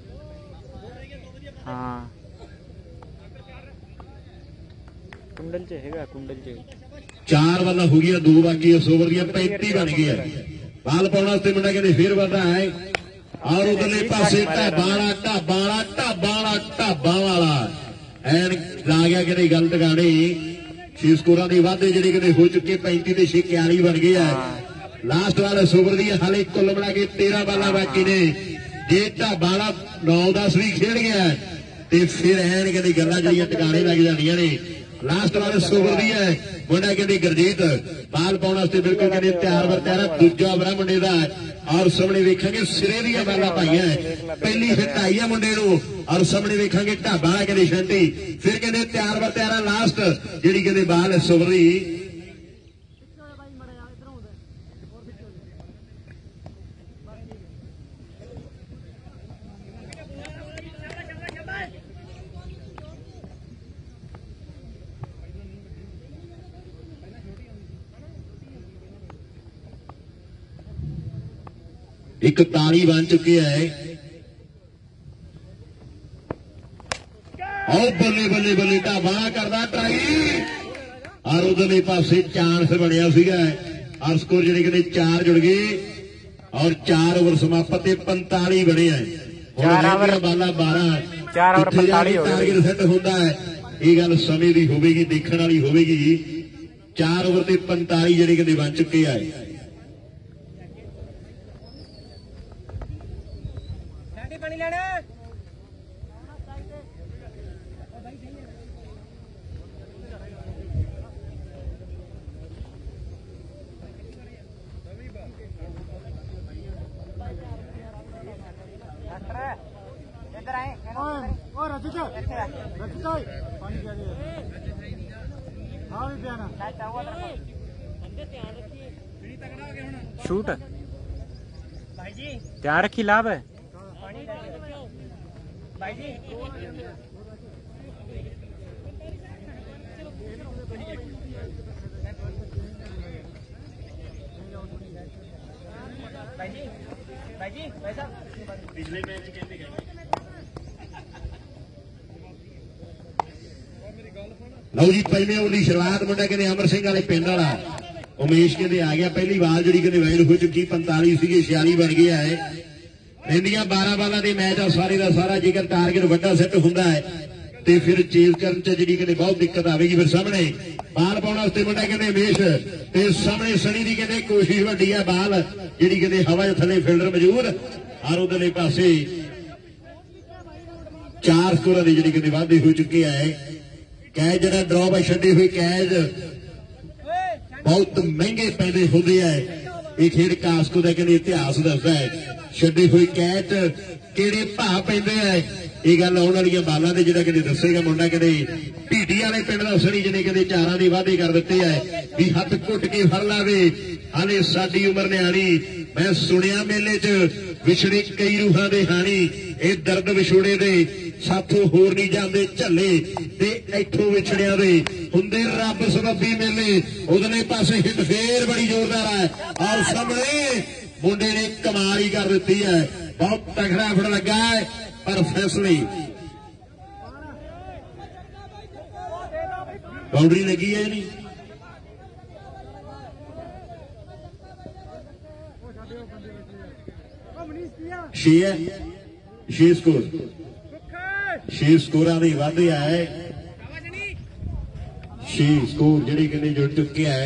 हाँ। कुंडल च हैगा कुंडल च चार वाला हो गया, दो बाकी इस ओवर दियां पैंती बन गया। बाल पाउण वास्ते मुंडा कहते फिर वधा है। और उधरले पासे ढाबा वाला ढाबा वाला ढाबा वाला ढाबा वाला एन ला गया कहते गल टकाने। छे स्कोरां दे वाधे जिहड़े कहते हो चुके पैंती ते छे इक्याली बन गए है। लास्ट वाले ओवर दी हाले कुल मिला के तेरह बालां बाकी ने। जे ढाबा वाला नौ दस भी खेड गया ते फिर एन कहते गल्लां जिहड़ियां टकाने लग जांदियां ने। लास्ट वाले ओवर दी है मुंडा कहते गुरजीत बाल पाउण वास्ते बिल्कुल कहते तैयार बर तैयार। दूजा ओवर मुंडे दा और सामने वेखांगे सिरे दी बालां पाईयां। पहली हिट आई है मुंडे नूं और सामने वेखांगे ढाबा वाला कहते शंटी फिर कहते तैयार बर तैयार। लास्ट जिहड़ी कहते बाल इस ओवर दी इकताली बन चुके हैं। और बल्ले बल्ले बल्ले ढाबा करदा ट्राई और उधरले पासे चांस बनया सीगा। और स्कोर जिहड़े कहते चार जुड़ गए और चार ओवर समाप्त पैंताली बने हैं। चार ओवर बाला बारह चार ओवर पैंताली हो गए। टारगेट सेट होता है ये गल समय की होगी देखने वाली होगी। चार ओवर से पैंताली जिहड़े कहते बन चुके हैं। पानी लेना शूट ध्यान रखी लाभ है पिछले मैच कहते गए ਲਓ ਜੀ ਪਹਿਲੇ ਓਵਰ ਦੀ ਸ਼ੁਰੂਆਤ ਮੁੰਡਾ ਕਹਿੰਦੇ ਅਮਰ ਸਿੰਘ ਵਾਲੇ ਪਿੰਡ ਵਾਲਾ ਉਮੇਸ਼ ਕਹਿੰਦੇ ਆ ਗਿਆ ਪਹਿਲੀ ਬਾਲ ਜਿਹੜੀ ਕਹਿੰਦੇ ਵਾਈਡ ਹੋ ਚੁੱਕੀ ਪੰਤਾਲੀ ਸੀਗੇ ਛਿਆਲੀ ਬਣ ਗਿਆ ਹੈ ਰਹਿੰਦੀਆਂ ਬਾਰਾਂ ਬਾਲਾਂ ਦੇ ਮੈਚ ਆ ਸਾਰੇ ਦਾ ਸਾਰਾ ਜੇਕਰ ਟਾਰਗੇਟ ਵੱਡਾ ਸੈੱਟ ਹੁੰਦਾ ਹੈ ਤੇ ਫਿਰ ਚੇਜ਼ ਕਰਨ ਚ ਜਿਹੜੀ ਕਹਿੰਦੇ ਬਹੁਤ ਦਿੱਕਤ ਆਵੇਗੀ ਫਿਰ ਸਾਹਮਣੇ ਬਾਲ ਪਾਉਣ ਵਾਸਤੇ ਮੁੰਡਾ ਕਹਿੰਦੇ ਉਮੇਸ਼ ਤੇ ਸਾਹਮਣੇ ਸਣੀ ਦੀ ਕਹਿੰਦੇ ਕੋਸ਼ਿਸ਼ ਵੱਡੀ ਆ ਬਾਲ ਜਿਹੜੀ ਕਹਿੰਦੇ ਹਵਾ ਚ ਥੱਲੇ ਫੀਲਡਰ ਮੌਜੂਦ ਔਰ ਉਧਰਲੇ ਪਾਸੇ ਚਾਰ ਸਕੋਰਾਂ ਦੀ ਜਿਹੜੀ ਕਹਿੰਦੇ ਵਾਧੇ ਹੋ ਚੁੱਕੇ ਹੈ कैच जरा ड्रॉप छड़ी हुई कैच बहुत महंगे पैदे होते हैं ये खेड कास्को का कहते इतिहास दसदा है छड़ी हुई कैच किहड़े भाव पैंदे है ये गल आने वाली बालों से जो कहते दसेगा मुंडा कहते ढीडी वाले पिंड का सनी जिन्हें कहते चारां के वादे कर दिते है भी हथ घुट के फड़ लावे हाले साडी उम्र न्याणी मैं सुनिया मेले च विछड़े कई रूहां दे हानी ये दर्द विछोड़े दे साथों होर नहीं जाते झले ते इथों विछड़िया दे हुंदे रब सबबी मेले उधरले पासे हिट फेर बड़ी जोरदार है और सामने मुंडे ने कमाल ही कर दी है बहुत तगड़ा फड़ लगा है पर फैसले बाउंड्री लगी है नहीं छे है छे स्कोर छे स्कोर वाधे है छे स्कोर जिहड़े कहते जुड़ चुके हैं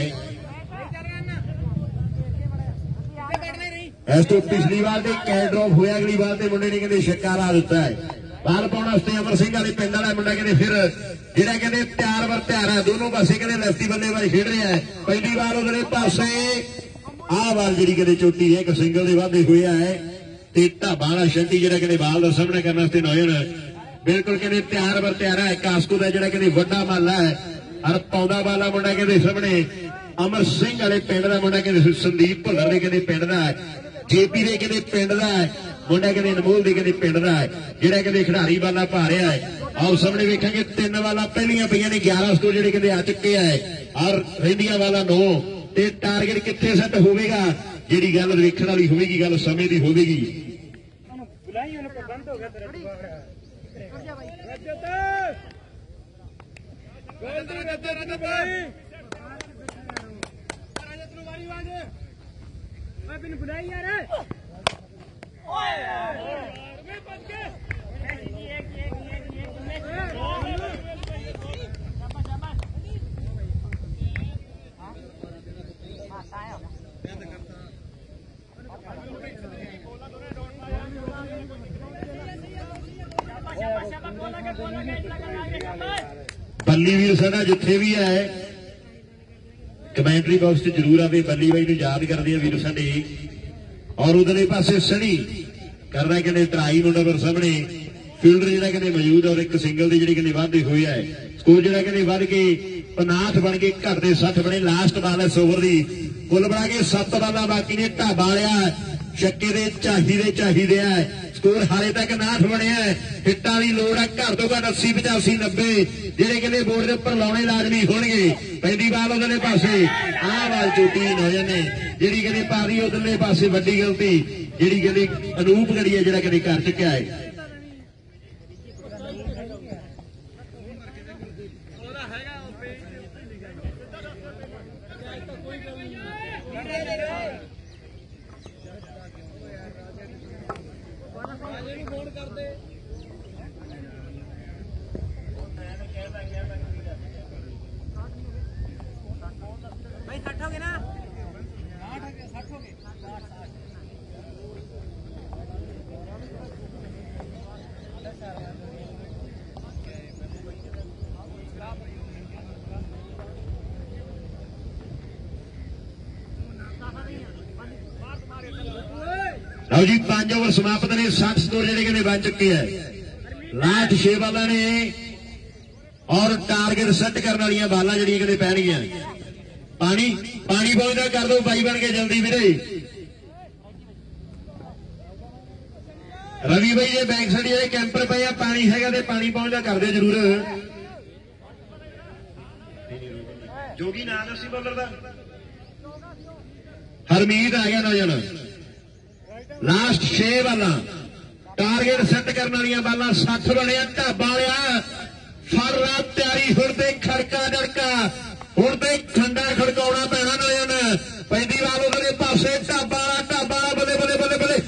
इस तो पिछली बार से कैच ड्रॉप होया अगली बार से मुंडे ने कहते छक्का ला दिता है बाल पाने वास्ते अमर सिंह वाले पिंड वाला मुंडा कहते फिर जिहड़ा कहते प्यार वर प्यार है दोनों पासे कहते लेफ्टी बल्लेबाज खेड रहा है पहली बार उधरले पासे आ बाल जिहड़ी कहते चोटी है एक सिंगल दे वाधे होया है ते ढाबा वाला शंटी जिहड़ा कहते बाल दा सामना करने वास्ते नौजवान बिल्कुल कहते तैयार बर तैयार है कास्को का जिहड़ा कहते वड्डा माला है और पौधा वाला मुंडा कहते सामने अमर सिंह वाले पिंड का मुंडा कहते संदीप भुल्लर ने कहते पिंड का जेपी ने कहते पिंड का है मुंडा कहते अनमोल ने कहते पिंड का है जिहड़ा कहते खिडारी वाला पा रहा है और सामने वेखांगे तीन वाला पहलियां पईयां ने ग्यारह स्कोर जिहड़े कहते आ चुके हैं और रहिंदियां वाला नौ ते टारगेट कित्थे सैट होवेगा जिहड़ी गल वेखण वाली होवेगी गल समय दी होवेगी बुलाई यार बल्ली वीर साडा जिथे भी है कमेंटरी बॉक्स च जरूर आवे बल्ली बाई नूं याद करदे आ वीर साडे और उधरले पासे सनी कर रहा कहते ट्राई मुंडा पर सामने फील्डर जिहड़ा कहते मौजूद और एक सिंगल दी जिहड़ी कहते वाधे होया है स्कोर जिहड़ा कहते वध के पनाठ बन के घट दे सठ बने लास्ट बाल है ओवर दी कुल बना के सत्त बालां बाकी ने ढाबा लिया छक्के दे चाहिदे चाहिदे है स्कोर हाले तक नाठ बने हिट्टां दी लोड़ है घर तो घट अस्सी पचासी नब्बे जिहड़े कहते बोर्ड के उपर लाने लाजमी होणगे पहली बाल उधरले पासे आ बाल चोटी नौजवान ने जिहड़ी कहते पारी उधरले पासे वड्डी गलती जिहड़ी कहते अनूप गड़िया जिहड़ा कहते कर चुक्या है लो जी पांच ओवर समाप्त ने साठ स्कोर जिहड़े कहते बन चुके हैं लास्ट छे बालां ने और टारगेट सैट करने वाली बालां जिहड़ियां किते पैणगीਆਂ पानी पानी पहुंचदा कर दो बाई बन के जल्दी वीरे रवि भाई जे बैक साइड जे कैंपर पे पानी हैगा ते पानी पहुंचदा कर दे जरूर जोगी ना दसी बॉलर दा हरमीत आ गया नौजवान लास्ट छे बालां टारगेट सैट करने वाली बालां साठ बने ढाबा वालिया फड़ ला तैयारी हुण ते खड़का दड़का हुण ते खंडा खड़काउणा पैना नौजवान पैंदी बाल उधरले पासे ढाबा वाला ढाबा वाला बल्ले बल्ले बल्ले बल्ले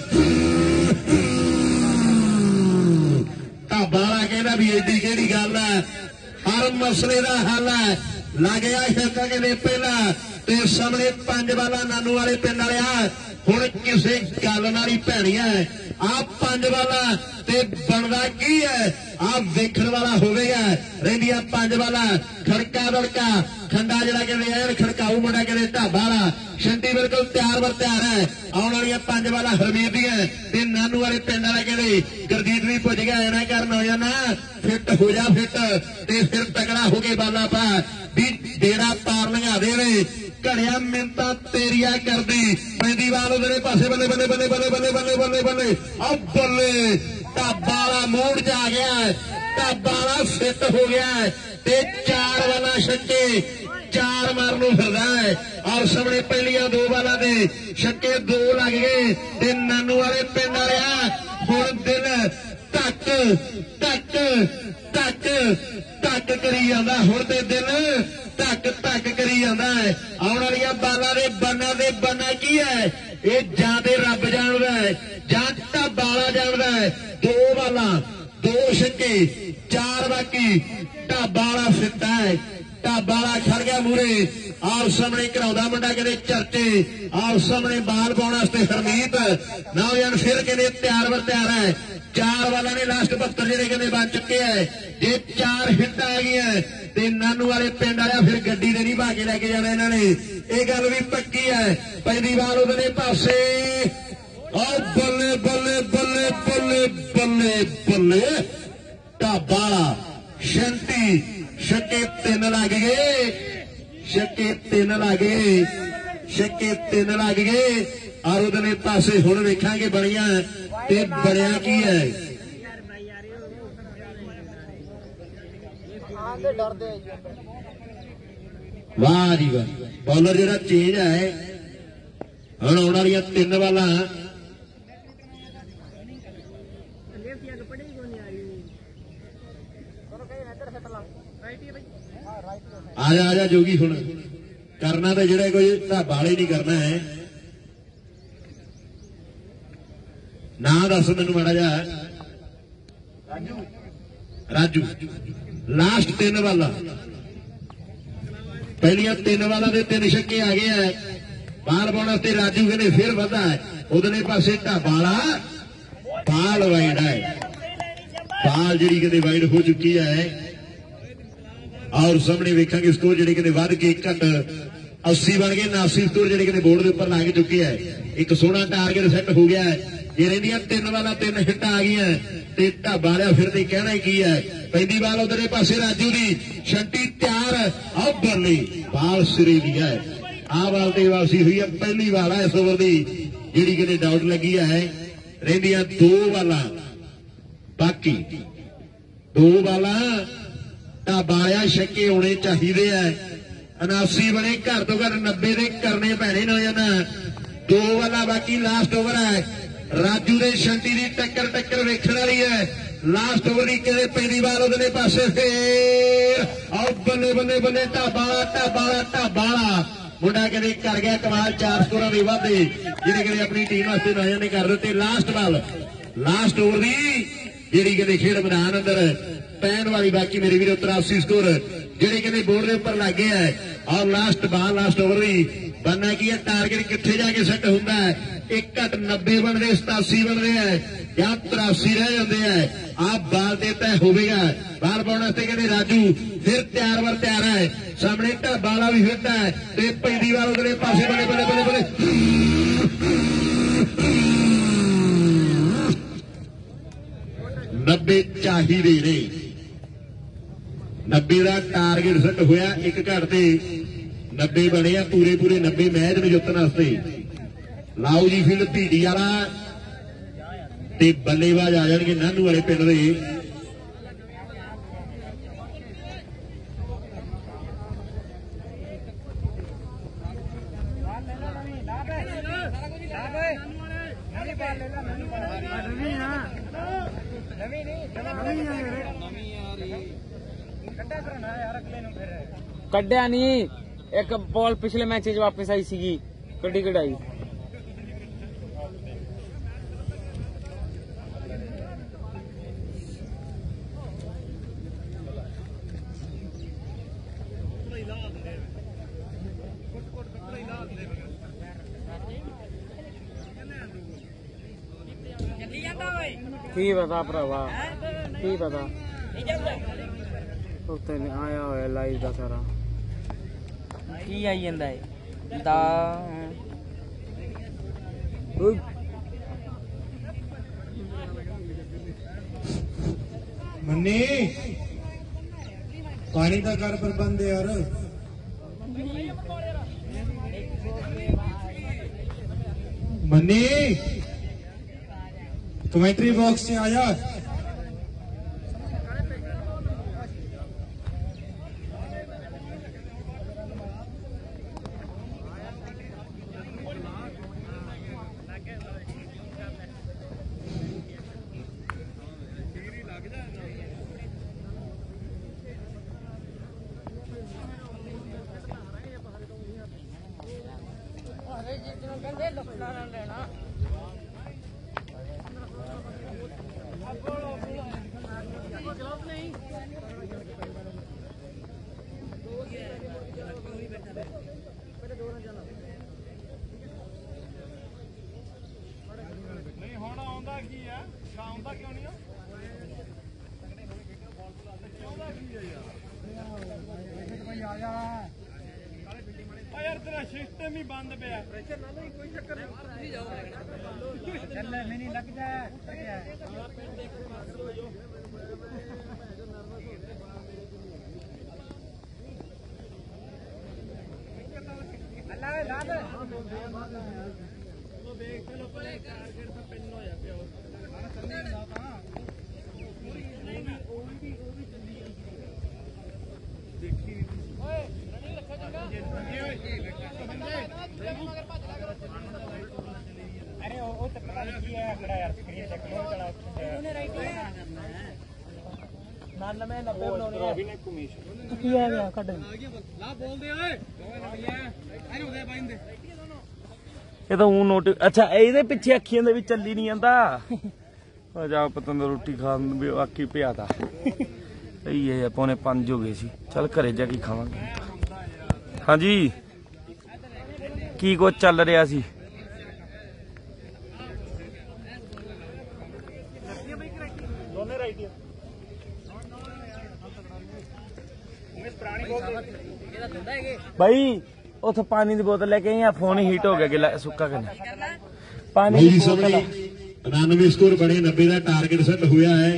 ढाबा वाला कहंदा भी एडी किहड़ी गल है हर मसले दा हल है लग गया शक्का कहंदे पहला ते सामने पंज बालां नानू वाले पिंड वालिया हुण किसे गल नाल ही भैणी है आ पंज वाला ते बनदा की है आ वेखण वाला होवेगा रहिंदियां पंज वाला खड़का दड़का खंडा जिहड़ा कहंदे यार खड़काऊ मुंडा कहंदे ढाबा वाला शंटी बिल्कुल तैयार बर तैयार है आउण वालियां पंज वाला हरमीत दी है ते नानू वाले पिंड वाले कहंदे गुरदीप भी पुज गया इना कर नौजवाना फिट हो जा फिट ते फिर तगड़ा हो के बाला पा भी डेरा पार लंघा देवे घड़िया मिन्नता तेरिया करदी पैंदी बाल उधरे पासे बल्ले बल्ले बल्ले बल्ले बल्ले बल्ले बल्ले बल्ले अब बल्ले ढाबा वाला मूड च आ गया है ढाबा वाला फिट हो गया है ते चार वाला छक्के चार मारनू फिरदा है और सामने पहलियां दो बालां दे छक्के दो लग गए ते नानू वाले पिंड वालिया हुण दिल धक धक धक धक करी जांदा हुण ते दिल धक धक करी जांदा है आउण वालियां बालां दे बन्ना दे बन्ना की है ये जां ते रब जाणदा है जां ढाबा वाला जाणदा है दो बालां दो छक्के चार बाकी ढाबा वाला फिरदा है ढाबा वाला खड़ गया मूरे और सामने घराउंदा मुंडा कहंदे चर्चे और सामने बाल पाउण वास्ते हरमीत नौजवान फिर कहंदे तैयार बर तैयार है चार वाला ने लास्ट बहत्तर जिहड़े कहंदे बन चुके है जे चार हिट आ गई है ते नानू वाले पिंड वालिया फिर गड्डी दे नहीं भागे लैके जाना इन्हां ने ये गल भी पक्की है पैंदी बाल उधरले पासे और बल्ले बल्ले बल्ले बल्ले बल्ले बल्ले ढाबा वाला शंटी छक्के तीन लग गए छक्के तीन लग गए छक्के तीन लग गए और उधरले पासे हुण वेखांगे बणिया ते बणिया की है वाह जी वाह बॉलर जिहड़ा चेंज है हुण आउण वालियां तीन वाला आजा आजा जोगी सुन करना तो जिहड़ा कोई ढाबा वाले नहीं करना है ना दस मैनू माड़ा जा राजू लास्ट तीन वाला पहलियां तीन वाला दे तीन छक्के आ गए है बाल पाने वास्ते राजू कहने फिर वधा है उधरले पासे ढाबा वाला बाल वाइड है बाल जी कहते वाइड हो चुकी है और सामने वेखांगे स्कोर जिहड़े कहते वध के घट अस्सी बन गए नासी स्कोर जिहड़े कहते बोर्ड के उपर लग चुके हैं एक सोहना टारगेट सैट हो गया है ये रहिंदियां तीन वाला तीन हिट आ गई है ते ढाबा वाला फिर ते कहना ही की है पैंदी बाल उधरले पासे राजू दी शंटी तैयार और बल्ले बाल सिरे दी है आ बाल ते वापसी हुई है पहली बाल है इस ओवर दी जिहड़ी कहते डाउट लगी है रहिंदियां दो बालां बाकी दो बालां ढाबा वालिया छक्के होने चाहिए है उनासी बने घर तो घर नब्बे दे करने पैने नौजवान दो वाला बाकी लास्ट ओवर है राजू दे शंटी दी टक्कर टक्कर वेखण वाली है लास्ट ओवर की कहते पैंदी बाल उधरले पासे फिर और बल्ले बल्ले बल्ले ढाबा ढाबा ढाबा मुंडा कहते कर गया कमाल चार स्कोर के वाधे जिहड़े कहते अपनी टीम वास्ते नौजवान ने कर दिते लास्ट बाल लास्ट ओवर की जिहड़ी कहते खेड मैदान अंदर पैन वाली बाकी मेरे वीर तिरासी स्कोर जिहड़े कहते बोर्ड के उपर लग गए है और लास्ट बाल लास्ट ओवर भी बनना की है टारगेट कितने जाके सैट होंदा है एक घट नब्बे बनते सतासी बनते हैं या तिरासी रह जाते हैं आप बाल दे तय होगा बाल पाने वास्ते कहते राजू फिर तैयार बर तैयार है सामने ढाबा वाला भी फिरता है ते पैंदी वाल उधरले पासे बल्ले बल्ले बल्ले बल्ले नब्बे चाहिए ने नब्बे का टारगेट सेट होया एक घटते नब्बे बने आ पूरे पूरे नब्बे मैच में जितने वास्ते लाओ जी फील्ड भीड़ी वाला ते बल्लेबाज आ जाएंगे नानू वाले पिंड दे कड्डिया नहीं एक बॉल पिछले मैच च वापस आई सी कड्डी कढ़ाई की पता भरावा की पता उत्ते आया होया लाइव दा सारा की आई जंदा है दा मन्नी पानी का कर प्रबंध यार मन्नी कमेंट्री बॉक्स से आया यार तेरा सिस्टम ही बंद पे है प्रेशर ना नहीं कोई चक्कर नहीं चल नहीं लग जाए अल्लाह ला दे चलो देख चलो पहले टारगेट से पिन हो जाते हो मारा करने ना था पूरी नहीं ना वो भी वो भी जल्दी देखी ओए रनिंग रखो जगह अरे वो तो पता नहीं किया है खड़ा यार स्क्रीन चेक लो चला उन्होंने राइट नाल में नब्बे बनाने हैं अभी ने कमीशन किया गया कट ला बोल दे ओए अरे उदे बाइंदे ਇਹ ਤਾਂ ਉਹ ਨੋਟ ਅੱਛਾ ਇਹਦੇ ਪਿੱਛੇ ਅੱਖੀਆਂ ਦੇ ਵੀ ਚੱਲੀ ਨਹੀਂ ਜਾਂਦਾ ਆ ਜਾ ਪਤੰਦਰ ਰੋਟੀ ਖਾਣ ਵੀ ਆਖੀ ਪਿਆਦਾ ਸਹੀ ਹੈ ਪੌਣੇ ਪੰਜ ਹੋ ਗਏ ਸੀ ਚੱਲ ਘਰੇ ਜਾ ਕੇ ਖਾਵਾਂਗੇ ਹਾਂਜੀ ਕੀ ਕੁਝ ਚੱਲ ਰਿਹਾ ਸੀ भाई उस पानी की बोतल लेके या फोन हीट हो गया सुक्का करना पानी की बोतल उनानवे स्कोर बने नब्बे का टारगेट सेट होया है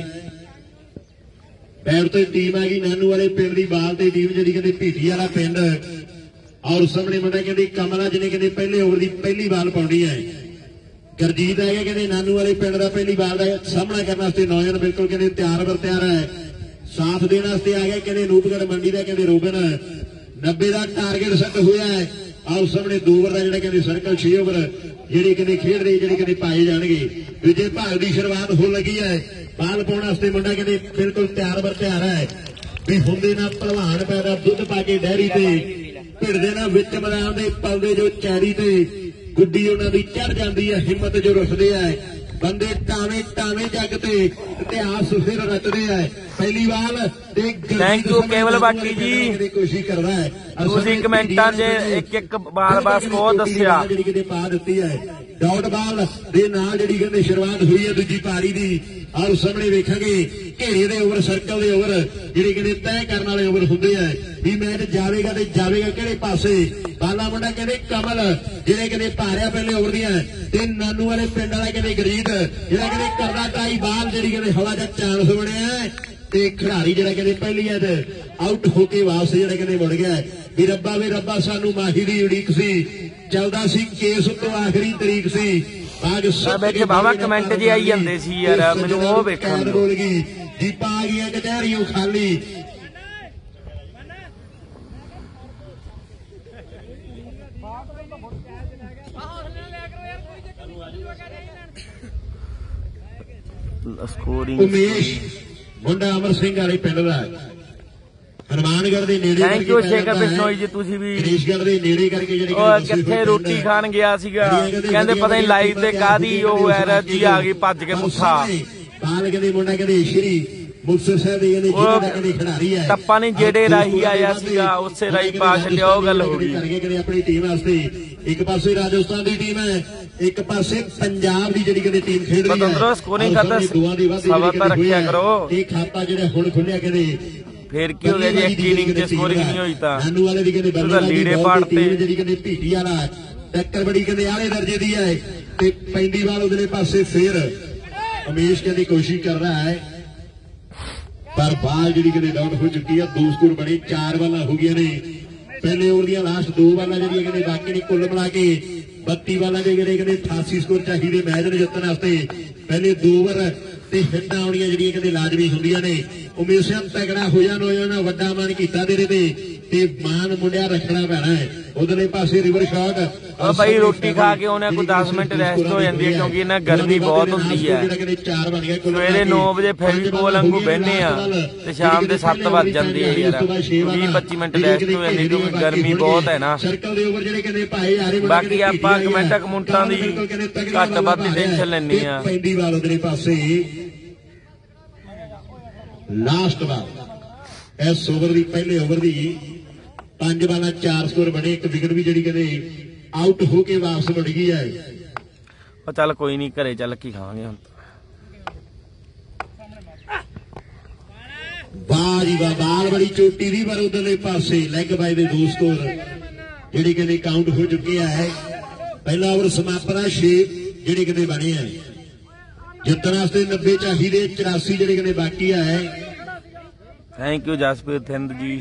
पैर तो टीम आ गई नानू वाले पिंड की बाल से टीम जी कहते भीटी वाला पिंड और सामने मुंडा कहते कमला जिन्हें कहते पहले ओवर की पहली बाल पाउनी है गुरजीत आ गया कहते नानू वाले पिंड का पहली बाल का सामना करने नौजवान बिल्कुल कहते तैयार बर तैयार है साथ देने आ गए कहते रूपगढ़ मंडी का कहते रोबन नब्बे का टारगेट सेट होया है आओ सामने दो ओवर का जो सर्कल छे ओवर जी कहते खेड रहे जी कहते पाए जाएंगे दूजे भाग की शुरुआत हो लगी है बाल पाने मुंडा कहते बिल्कुल तैयार बर तैयार है भी होंगे ना भलवान पैदा दुध पा के डेयरी से भिड़ते ना विच मैदान के पलते जो चैरी से गुड्डी उन्होंने चढ़ जाती है हिम्मत जो रुकते हैं बंदे टावे टावे जग ते इतिहास फिर रचते हैं पहली बाल थैंक यू केवल बाकी जी कोशिश कर रहा है ਤੁਸੀਂ ਕਮੈਂਟਾਂ 'ਚ ਇੱਕ ਇੱਕ ਬਾਲ ਬਾਸ ਕੋ ਦੱਸਿਆ ਜਿਹੜੀ ਕਿਤੇ ਪਾ ਦਿੱਤੀ ਹੈ ਡਾਊਟ ਬਾਲ ਦੇ ਨਾਲ ਜਿਹੜੀ ਕਹਿੰਦੇ ਸ਼ੁਰੂਆਤ ਹੋਈ ਹੈ ਦੂਜੀ ਪਾਰੀ ਦੀ ਔਰ ਸਾਹਮਣੇ ਵੇਖਾਂਗੇ ਘੇਰੇ ਦੇ ਓਵਰ ਸਰਕਲ ਦੇ ਓਵਰ ਜਿਹੜੇ ਕਹਿੰਦੇ ਤੈਅ ਕਰਨ ਵਾਲੇ ਓਵਰ ਹੁੰਦੇ ਆ ਵੀ ਮੈਚ ਜਾਵੇਗਾ ਤੇ ਜਾਵੇਗਾ ਕਿਹੜੇ ਪਾਸੇ ਬਾਲ ਬਾਲਾ ਮੁੰਡਾ ਕਹਿੰਦੇ ਕਮਲ ਜਿਹੜੇ ਕਹਿੰਦੇ ਭਾਰਿਆ ਪਹਿਲੇ ਓਵਰ ਦੀਆਂ ਤੇ ਨਾਨੂ ਵਾਲੇ ਪਿੰਡ ਵਾਲਾ ਕਹਿੰਦੇ ਗਰੀਦ ਜਿਹੜਾ ਕਹਿੰਦੇ ਕਰਦਾ ਟਰਾਈ ਬਾਲ ਜਿਹੜੀ ਕਹਿੰਦੇ ਹਵਾ ਦਾ ਚਾਂਸ ਬਣਿਆ ਤੇ ਖਿਡਾਰੀ ਜਿਹੜਾ ਕਹਿੰਦੇ ਪਹਿਲੀ ਐ ਆਊਟ ਹੋ ਕੇ ਵਾਪਸ ਜਿਹੜਾ ਕਹਿੰਦੇ ਮੁੜ ਗਿਆ ਵੀ ਰੱਬਾ ਵੀ ਰੱਬਾ ਸਾਨੂੰ ਮਾਹੀ ਦੀ ਉਡੀਕ ਸੀ ਚੱਲਦਾ ਸੀ ਕੇਸ ਤੋਂ ਆਖਰੀ ਤਰੀਕ ਸੀ ਬਾਗ ਵੇਖੇ ਬਾਬਾ ਕਮੈਂਟ ਜੀ ਆਈ ਜਾਂਦੇ ਸੀ ਯਾਰ ਮੈਨੂੰ ਉਹ ਵੇਖਣ ਨੂੰ ਰੋਲ ਗਈ ਜੀਪਾਂ ਆ ਗਈਆਂ ਕਚਹਿਰੀਆਂ ਖਾਲੀ ਸਕੋਰਿੰਗ ਉਮੇਸ਼ ਮੁੰਡਾ ਅਮਰ ਸਿੰਘ ਵਾਲੇ ਪਿੰਡ ਦਾ ਹਨੂਮਾਨਗੜ੍ਹ ਦੇ ਨੇੜੇ ਥੈਂਕ ਯੂ ਸ਼ੇਖਰ ਬਿਸ਼ਨੋਈ ਜੀ ਤੁਸੀਂ ਵੀ ਗਣੇਸ਼ਗੜ੍ਹ ਦੇ ਨੇੜੇ ਕਰਕੇ ਜਿਹੜੀ ਉਹ ਕਿੱਥੇ ਰੋਟੀ ਖਾਣ ਗਿਆ ਸੀਗਾ ਕਹਿੰਦੇ ਪਤਾ ਨਹੀਂ ਲਾਈਵ ਤੇ ਕਾਦੀ ਉਹ ਐਨਰਜੀ ਆ ਗਈ ਭੱਜ ਕੇ ਪੁੱਠਾ ਬਾਲ ਕਹਿੰਦੇ ਮੁੰਡਾ ਕਹਿੰਦੇ ਸ਼੍ਰੀ ਮੁਕਤਸਰ ਸਾਹਿਬ ਦੇ ਕਹਿੰਦੇ ਜਿਹੜਾ ਕਹਿੰਦੇ ਖਿਡਾਰੀ ਹੈ ਟੱਪਾ ਨਹੀਂ ਜਿਹੜੇ ਰਾਹੀ ਆਇਆ ਸੀਗਾ ਉਸੇ ਰਾਹੀ ਪਾ ਛੱਡਿਆ ਉਹ ਗੱਲ ਹੋ ਗਈ ਕਹਿੰਦੇ ਆਪਣੀ ਟੀਮ ਵਾਸਤੇ ਇੱਕ ਪਾਸੇ ਰਾਜਸਥਾਨ ਦੀ ਟੀਮ ਹੈ ਇੱਕ ਪਾਸੇ ਪੰਜਾਬ ਦੀ ਜਿਹੜੀ ਕਹਿੰਦੇ ਟੀਮ ਖੇਡ ਰਹੀ ਹੈ ਪਤੰਦਰੋ ਸਕੋਰਿੰਗ ਕਰਦਾ ਸਵਾ ਤਾਂ ਰੱਖਿਆ ਕਰੋ ਇਹ ਖਾਤਾ ਜਿਹੜਾ ਹੁਣ ਖੁੱਲਿਆ ਕਹਿੰਦੇ ਫੇਰ ਕੀ ਹੋ ਗਿਆ ਜੇ ਇੱਕ ਇਨਿੰਗ ਚ ਸਕੋਰਿੰਗ ਨਹੀਂ ਹੋਈ ਤਾਂ ਨਾਨੂ ਵਾਲੇ ਦੀ ਕਹਿੰਦੇ ਉਹਦਾ ਲੀੜੇ ਪਾੜਤੇ ਜਿਹੜੀ ਕਹਿੰਦੇ ਭੀਟੀ ਵਾਲਾ ਟੱਕਰ ਬੜੀ ਕਹਿੰਦੇ ਆਲੇ ਦਰਜੇ ਦੀ ਹੈ ਤੇ ਪੈਂਦੀ ਵਾਲ ਉਹਦੇ ਪਾਸੇ ਫੇਰ ਉਮੇਸ਼ ਕਹਿੰਦੀ ਕੋਸ਼ਿਸ਼ ਕਰ ਰਿਹਾ ਹੈ ਪਰ ਬਾਲ ਜਿਹੜੀ ਕਹਿੰਦੇ ਡਾਊਨ ਹੋ ਚੁੱਕੀ ਆ ਦੋ ਸਕੋਰ ਬਣੇ ਚਾਰ ਬਾਲਾਂ ਹੋ ਗਈਆਂ ਨੇ ਪਹਿਲੇ ਓਵਰ ਦੀਆਂ ਲਾਸਟ ਦੋ ਬਾਲਾਂ ਜਿਹੜੀਆਂ ਕਹਿੰਦੇ ਬਾਕੀ ਨੇ ਕੁੱਲ ਮਿਲਾ ਕੇ ਬੱਤੀ ਬਾਲਾਂ ਦੇ ਜਿਹੜੇ ਕਹਿੰਦੇ ਅਠਾਸੀ ਸਕੋਰ ਚਾਹੀਦੇ ਮੈਚ ਨੂੰ ਜਿੱਤਣ ਵਾਸਤੇ ਪਹਿਲੇ ਦੋ ਓਵਰ ਤੇ ਹਿੱਟਾਂ ਆਉਣੀਆਂ ਜਿਹੜੀਆਂ ਕਹਿੰਦੇ ਲਾਜ਼ਮੀ ਹੁੰਦੀਆਂ ਨੇ ਉਮੇਸ਼ ਸਿੰਘ ਤਗੜਾ ਹੋ ਜਾਣ ਹੋ ਜਾਣਾ ਵੱਡਾ ਮਾਨ ਕੀਤਾ ਤੇਰੇ ਤੇ ਤੇ ਮਾਨ ਮੁੰਡਿਆ ਰੱਖਣਾ ਪੈਣਾ ਹੈ ਉਧਰਲੇ ਪਾਸੇ ਰਿਵਰ ਸ਼ਾਟ ਆ ਭਾਈ ਰੋਟੀ ਖਾ ਕੇ ਉਹਨੇ ਕੋਈ ਦਸ ਮਿੰਟ ਰੈਸਟ ਹੋ ਜਾਂਦੀ ਹੈ ਕਿਉਂਕਿ ਇਹਨਾਂ ਗਰਮੀ ਬਹੁਤ ਹੁੰਦੀ ਹੈ ਸਵੇਰੇ ਨੌ ਵਜੇ ਫੈਵੀਕੋਲ ਵਾਂਗੂ ਬਹਿੰਦੇ ਆ ਤੇ ਸ਼ਾਮ ਦੇ ਸੱਤ ਵੱਜ ਜਾਂਦੇ ਆ ਯਾਰ ਵੀਹ ਪੱਚੀ ਮਿੰਟ ਰੈਸਟ ਹੋ ਜਾਂਦੀ ਕਿਉਂਕਿ ਗਰਮੀ ਬਹੁਤ ਹੈ ਨਾ ਬਾਕੀ ਆਪਾਂ ਕਮੈਂਟਾਂ ਕਮੁੰਟਾਂ ਦੀ ਘੱਟ ਵੱਧ ਟੈਨਸ਼ਨ ਲੈਣੀ ਆ ਪੈਂਦੀ ਵਾਲ ਉਧਰਲੇ ਪਾਸੇ ਲਾਸਟ ਬਾਲ ਇਸ ਓਵਰ ਦੀ ਪਹਿਲੇ ਓਵਰ ਦੀ ਪੰਜ ਬਾਲਾਂ ਚਾਰ ਸਕੋਰ ਬਣੇ ਇੱਕ ਵਿਕਟ ਵੀ ਜਿਹੜੀ ਕਹਿੰਦੇ ਆਊਟ ਹੋ ਕੇ ਵਾਪਸ ਮੁੜ ਗਈ ਹੈ ਉਹ ਚੱਲ ਕੋਈ ਨਹੀਂ ਘਰੇ ਚੱਲ ਕੀ ਖਾਵਾਂਗੇ ਹੁਣ ਵਾਹ ਜੀ ਵਾਹ ਬਾਲ ਬੜੀ ਚੋਟੀ ਦੀ ਪਰ ਉਧਰਲੇ ਪਾਸੇ ਲੈਗ ਬਾਈ ਦੇ ਦੋ ਸਕੋਰ ਜਿਹੜੀ ਕਹਿੰਦੇ ਕਾਊਂਟ ਹੋ ਚੁੱਕੇ ਹੈ ਪਹਿਲਾ ਓਵਰ ਸਮਾਪਨ ਛੇ ਜਿਹੜੇ ਕਹਿੰਦੇ ਬਣੇ ਆ ਜਿੱਤਣ ਵਾਸਤੇ ਨੱਬੇ ਚਾਹੀਦੇ ਚੁਰਾਸੀ ਜਿਹੜੇ ਕਹਿੰਦੇ ਬਾਕੀ ਆ ਹੈ ਥੈਂਕ ਯੂ ਜਸਪ੍ਰੀਤ ਥਿੰਦ ਜੀ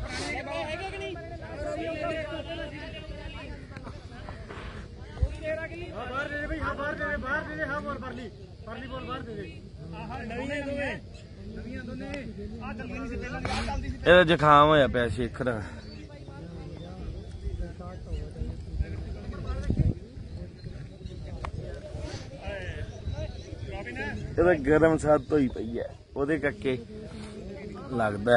ਇਹਦਾ ਜ਼ੁਕਾਮ ਹੋਇਆ ਪਿਆ ਸ਼ੇਖਰ ਇਹਦਾ ਗਰਮ ਸਾਥ ਹੋਈ ਪਈ ਹੈ ਉਹਦੇ ਕਰਕੇ ਲੱਗਦਾ